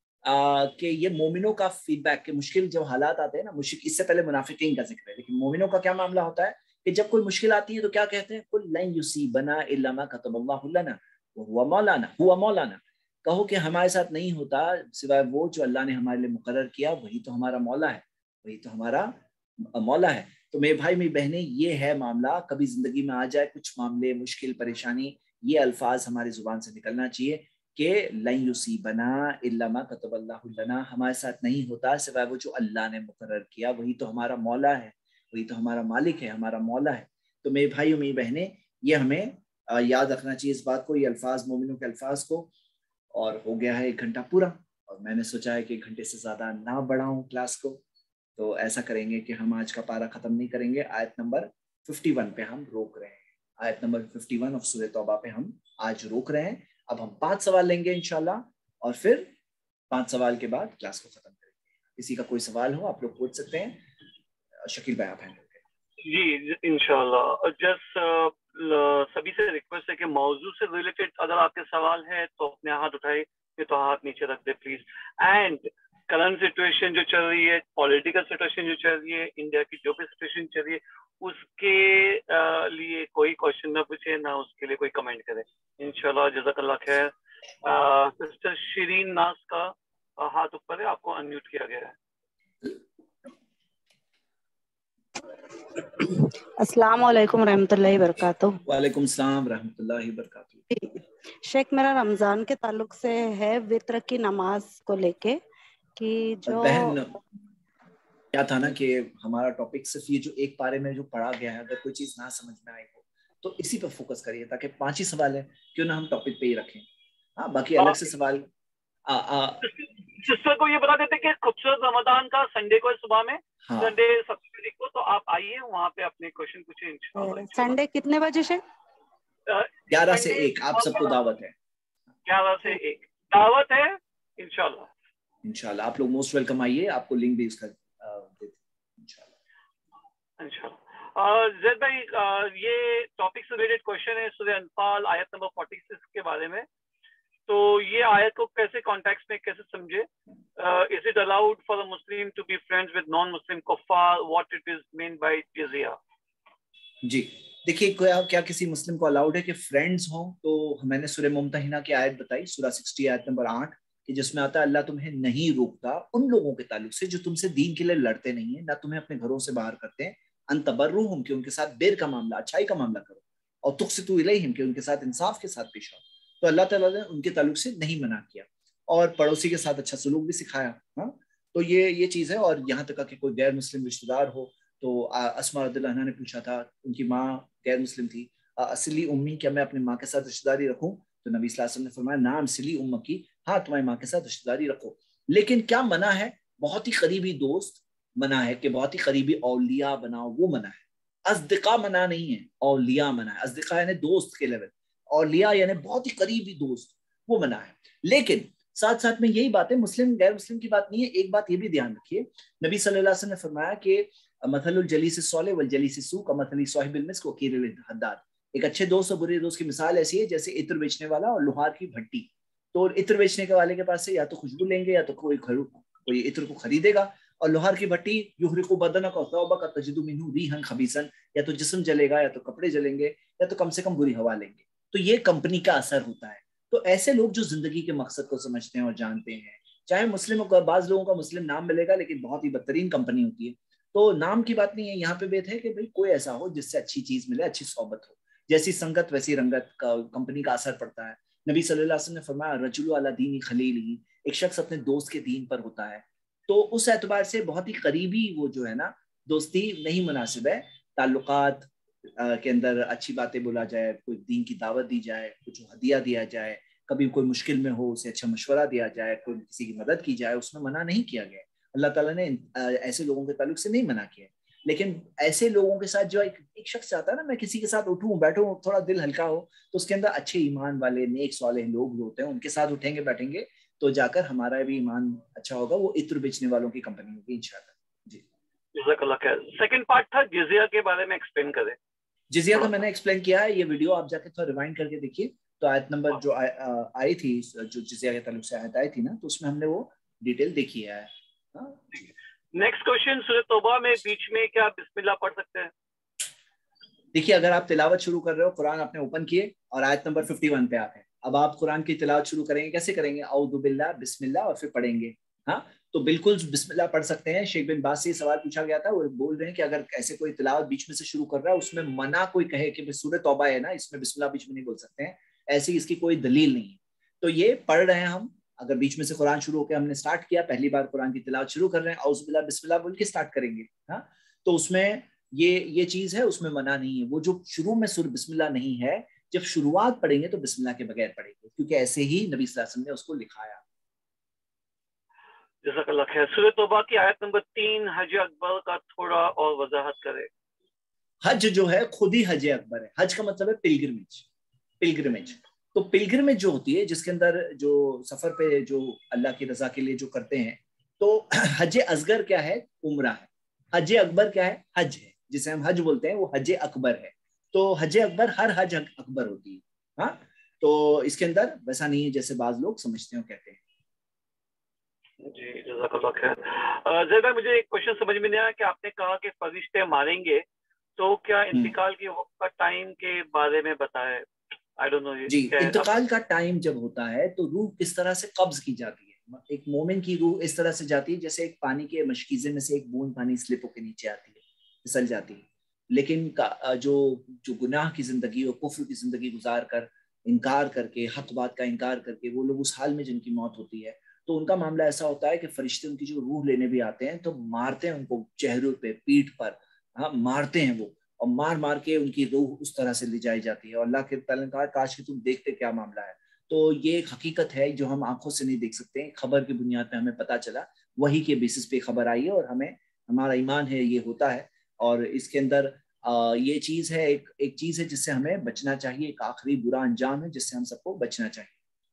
آ, کہ یہ مومنوں کا فیڈ بیک، کہ مشکل جو حالات آتے ہیں نا، مشکل اس سے پہلے منافقین کا ذکر ہے، لیکن مومنوں کا کیا معاملہ ہوتا ہے کہ جب کوئی مشکل آتی ہے تو کیا کہتے ہیں؟ قُلْ لَن يُصِيبَنَا إِلَّا مَا كَتَبَ اللَّهُ لَنَا وَهُوَ مَوْلَانَا هُوَ مَوْلَانَا، کہو کہ ہمارے ساتھ نہیں ہوتا سوائے وہ جو اللہ نے ہمارے لیے مقرر کیا، وہی تو ہمارا مولا ہے، وہی تو ہمارا مولا ہے. تو میرے بھائی میری بہنیں یہ ہے معاملہ. کبھی زندگی میں آ جائے کچھ معاملے، مشکل، پریشانی، یہ الفاظ ہماری زبان سے نکلنا چاہیے کہ لن یصیبنا الا ما كتب اللہ لنا، ہمارے ساتھ نہیں ہوتا سوائے وہ جو اللہ نے مقرر کیا، وہی تو ہمارا مولا ہے، وہی تو ہمارا مالک ہے، ہمارا مولا ہے. تو میرے بھائیوں میری بہنیں یہ ہمیں یاد رکھنا چاہیے اس بات کو، یہ الفاظ مومنوں کے الفاظ کو. اور ہو گیا ہے ایک گھنٹہ پورا، اور میں نے سوچا ہے کہ ایک گھنٹے سے زیادہ نہ بڑھاؤں کلاس کو. تو ایسا کریں گے کہ ہم آج کا پارہ ختم نہیں کریں گے، آیت نمبر اکیاون پہ ہم روک رہے ہیں. آیت نمبر اکیاون آف سورہ توبہ پہ ہم آج روک رہے ہیں. اب ہم پانچ سوال لیں گے انشاءاللہ، اور پھر پانچ سوال کے بعد کلاس کو ختم کریں گے. کسی کا کوئی سوال ہو آپ لوگ پوچھ سکتے ہیں. شکیل بھائی آپ ہیں. جی انشاءاللہ. جسٹ سبھی سے ریکویسٹ ہے کہ موضوع سے ریلیٹڈ اگر آپ کے سوال ہے تو اپنے ہاتھ اٹھائے، یہ تو ہاتھ نیچے رکھ دے پلیز. اینڈ کرنٹ سچویشن جو چل رہی ہے، پولیٹیکل سچویشن جو چل رہی ہے، انڈیا کی جو بھی سچویشن چل رہی ہے، اس کے لیے کوئی کوشچن نہ پوچھے، نہ اس کے لیے کوئی کمنٹ کرے انشاءاللہ. جزاک اللہ خیر. سسٹر شیرین ناز کا ہاتھ اوپر ہے، آپ کو انمیوٹ کیا گیا ہے. السلام علیکم ورحمۃ اللہ وبرکاتہ. وعلیکم السلام ورحمۃ اللہ وبرکاتہ. شیخ میرا رمضان کے تعلق سے ہے وطر کی نماز کو لے کے کہ جو بہن کیا تھا نا کہ ہمارا ٹاپک صرف یہ جو ایک پارے میں جو پڑھا گیا ہے، اگر کوئی چیز نہ سمجھ میں آئی ہو تو اسی پہ فوکس کریے، تاکہ پانچ ہی سوال ہے کیوں نہ ہم ٹاپک پہ ہی رکھیں. ہاں باقی الگ سے سوال. سسٹر کو یہ بتا دیتے کہ خوبصورت رمضان کا سنڈے کو ہے صبح میں، سنڈے سب کو، تو آپ آئیے وہاں پہ اپنے کوشچن پوچھیں انشاءاللہ. سنڈے کتنے بجے سے؟ گیارہ سے ایک آپ سب کو دعوت ہے. گیارہ سے ایک دعوت ہے انشاءاللہ. انشاءاللہ آپ لوگ موسٹ ویلکم آئیے، آپ کو لنک بھی اس کا دیتے ہیں انشاءاللہ. انشاءاللہ. زید بھائی یہ ٹاپک سے ریلیٹڈ کوشچن ہے سورہ انفال آیت نمبر چھیالیس کے بارے میں. تو یہ آیت کو کیسے کانٹیکسٹ میں کیسے سمجھے؟ Is it allowed for a Muslim to be friends with non Muslim کفار؟ What it is mean by جزیہ؟ جی دیکھیے کیا کیا کسی مسلم کو الاؤڈ ہے کہ فرینڈز ہوں؟ تو میں نے سورہ ممتحنہ کی آیت بتائی، سورہ ساٹھ آیت نمبر آٹھ، کہ جس میں آتا ہے اللہ تمہیں نہیں روکتا ان لوگوں کے تعلق سے جو تم سے دین کے لیے لڑتے نہیں ہیں، نہ تمہیں اپنے گھروں سے باہر کرتے ہیں، ان تبرہم کہ ان کے ساتھ بیر کا معاملہ، اچھائی کا معاملہ کرو، اور تقسطوا الیہم کہ ان کے ساتھ انصاف کے ساتھ پیش آؤ. تو اللہ تعالیٰ نے ان کے تعلق سے نہیں منع کیا، اور پڑوسی کے ساتھ اچھا سلوک بھی سکھایا. ہاں تو یہ یہ چیز ہے. اور یہاں تک کہ کوئی غیر مسلم رشتہ دار ہو، تو اسماء رضی اللہ عنہا نے پوچھا تھا، ان کی ماں غیر مسلم تھی، اصلی امی کیا میں اپنی ماں کے ساتھ رشتہ داری رکھوں؟ تو نبی صلی اللہ علیہ وسلم نے فرمایا نعم صلی امکی، ہاں تمہاری ماں کے ساتھ رشتہ داری رکھو. لیکن کیا منع ہے؟ بہت ہی قریبی دوست منع ہے، کہ بہت ہی قریبی اولیاء بناؤ، وہ منع ہے. اصدقاء منع نہیں ہے، اولیاء منع ہے. اصدقاء یعنی دوست کے لیول، اولیاء یعنی بہت ہی قریبی دوست، وہ منع ہے. لیکن ساتھ ساتھ میں یہی بات ہے، مسلم غیر مسلم کی بات نہیں ہے. ایک بات یہ بھی دھیان رکھیے، نبی صلی اللہ علیہ وسلم نے فرمایا کہ مثل الجلیس الصالح والجلیس السوء کمثل صاحب المسک وکیل الحداد. ایک اچھے دوست اور برے دوست کی مثال ایسی ہے جیسے عطر بیچنے والا اور لوہار کی بھٹی. تو عطر بیچنے کے والے کے پاس سے یا تو خوشبو لیں گے یا تو کوئی کوئی عطر کو خریدے گا، اور لوہار کی بھٹی یحرق بدنک و ثوبک تجد منہ ریحا خبیثا، یا تو جسم جلے گا یا تو کپڑے جلیں گے یا تو کم سے کم بری ہوا لیں گے. تو یہ کمپنی کا اثر ہوتا ہے. تو ایسے لوگ جو زندگی کے مقصد کو سمجھتے ہیں اور جانتے ہیں، چاہے مسلم کا بعض لوگوں کا مسلم نام ملے گا لیکن بہت ہی بدترین کمپنی ہوتی ہے. تو نام کی بات نہیں ہے یہاں پہ، بیت ہے کہ بھئی کوئی ایسا ہو جس سے اچھی چیز ملے، اچھی صحبت ہو. جیسی سنگت ویسی رنگت کا کمپنی کا اثر پڑتا ہے. نبی صلی اللہ علیہ وسلم نے فرمایا رجل علی دین خلیلہ، ایک شخص اپنے دوست کے دین پر ہوتا ہے. تو اس اعتبار سے بہت ہی قریبی وہ جو ہے نا دوستی نہیں مناسب ہے. تعلقات کے اندر اچھی باتیں بولا جائے، کوئی دین کی دعوت دی جائے، کچھ ہدیہ دیا جائے، کبھی کوئی مشکل میں ہو اسے اچھا مشورہ دیا جائے، کوئی کسی کی مدد کی جائے، اس میں منع نہیں کیا گیا. اللہ تعالیٰ نے ایسے لوگوں کے تعلق سے نہیں منع کیا. لیکن ایسے لوگوں کے ساتھ جو ایک, ایک شخص چاہتا ہے نا میں کسی کے ساتھ اٹھوں بیٹھوں تھوڑا دل ہلکا ہو، تو اس کے اندر اچھے ایمان والے نیک صالح لوگ جو ہوتے ہیں ان کے ساتھ اٹھیں گے بیٹھیں گے تو جا کر ہمارا بھی ایمان اچھا ہوگا. وہ عطر بیچنے والوں کی کمپنی ہوگی انشاءاللہ. جی جزاک اللہ خیر. سیکنڈ پارٹ تھا جزیہ کے بارے میں ایکسپلین کریں. جزیہ کا میں نے ایکسپلین کیا ہے، یہ ویڈیو آپ جا کے تھوڑا ریوائنڈ کر کے دیکھیے. تو آیت نمبر جو آئی تھی جو جزیہ کے تعلق سے آیت آئی تھی نا، تو اس میں ہم نے وہ ڈیٹیل دیکھی ہے. نیکسٹ کوشچن، سورہ توبہ میں بیچ میں کیا بسم اللہ پڑھ سکتے ہیں؟ دیکھیے اگر آپ تلاوت شروع کر رہے ہو، قرآن آپ نے اوپن کیے اور آیت نمبر اکیاون پہ آپ ہیں، اب آپ قرآن کی تلاوت شروع کریں گے، کیسے کریں گے؟ اعوذ باللہ بسم اللہ اور پھر پڑھیں گے. ہاں تو بالکل بسم اللہ پڑھ سکتے ہیں. شیخ بن باز سے یہ سوال پوچھا گیا تھا، وہ بول رہے ہیں کہ اگر ایسے کوئی تلاوت بیچ میں سے شروع کر رہا ہے اس میں منع کوئی کہے کہ سورہ توبہ ہے نا اس میں بسم اللہ بیچ میں نہیں بول سکتے ہیں، ایسی اس کی کوئی دلیل نہیں ہے. تو یہ پڑھ رہے ہیں ہم، اگر بیچ میں سے قرآن شروع ہو کے ہم نے سٹارٹ کیا، پہلی بار قرآن کی تلاوت شروع کر رہے ہیں، اعوذ باللہ بسم اللہ بول کے سٹارٹ کریں گے. ہاں تو اس میں یہ یہ چیز ہے، اس میں منع نہیں ہے. وہ جو شروع میں سورہ بسم اللہ نہیں ہے، جب شروعات پڑھیں گے تو بسم اللہ کے بغیر پڑھیں گے، کیونکہ ایسے ہی نبی صلی اللہ علیہ وسلم نے اس کو لکھایا. جزاک اللہ خیر. سورہ توبہ کی آیت نمبر تین حج اکبر کا تھوڑا اور وضاحت کرے. حج جو ہے خود ہی حج اکبر ہے. حج کا مطلب ہے پلگرمیج. پلگرمیج تو پلگرمیج جو ہوتی ہے جس کے اندر جو سفر پہ جو اللہ کی رضا کے لیے جو کرتے ہیں، تو حج اصغر کیا ہے؟ عمرہ ہے. حج اکبر کیا ہے؟ حج ہے، جسے ہم حج بولتے ہیں وہ حج اکبر ہے. تو حج اکبر ہر حج اکبر ہوتی ہے. ہاں تو اس کے اندر ویسا نہیں ہے جیسے بعض لوگ سمجھتے ہیں کہتے ہیں. جی جزاک اللہ خیر. زیدہ مجھے ایک کوشچن سمجھ میں نہیں آیا کہ آپ نے کہا کہ فرشتے ماریں گے، تو کیا انتقال کے وقت کا ٹائم کے بارے میں بتائے؟ I don't know. جی انتقال کا ٹائم جب ہوتا ہے تو روح کس طرح سے قبض کی جاتی ہے. ایک مومن کی روح اس طرح سے جاتی ہے جیسے ایک پانی کے مشکیزے میں سے ایک بوند پانی سلپ ہو کے نیچے آتی ہے، پھسل جاتی ہے. لیکن جو جو گناہ کی زندگی اور کفر کی زندگی گزار کر انکار کر کے حق بات کا انکار کر کے وہ لوگ اس حال میں جن کی موت ہوتی ہے، تو ان کا معاملہ ایسا ہوتا ہے کہ فرشتے ان کی جو روح لینے بھی آتے ہیں تو مارتے ہیں ان کو چہروں پہ پیٹھ پر. ہاں مارتے ہیں وہ، اور مار مار کے ان کی روح اس طرح سے لے جائی جاتی ہے. اور اللہ کے تعالیٰ نے کہا کاش کہ تم دیکھتے کیا معاملہ ہے. تو یہ ایک حقیقت ہے جو ہم آنکھوں سے نہیں دیکھ سکتے، خبر کی بنیاد پہ ہمیں پتہ چلا، وہی کے بیسس پہ خبر آئی ہے اور ہمیں ہمارا ایمان ہے یہ ہوتا ہے. اور اس کے اندر آ, یہ چیز ہے ایک ایک چیز ہے جس سے ہمیں بچنا چاہیے، ایک آخری برا انجام ہے جس سے ہم سب کو بچنا چاہیے.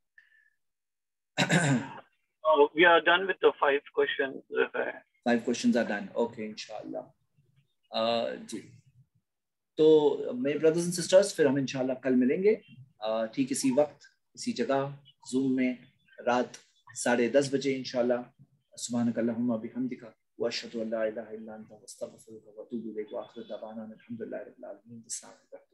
Oh, we are done with the five questions. Five questions are done. Okay, inshallah. Uh, جی تو میرے بردرز اینڈ سسٹرز پھر ہم انشاءاللہ کل ملیں گے ٹھیک اسی وقت اسی جگہ زوم میں رات ساڑھے دس بجے انشاءاللہ. سبحانک اللہم و بحمدک واشہد ان لا الہ الا انت استغفرک واتوب الیک واخر دعوانا الحمدللہ رب العالمین. السلام علیکم.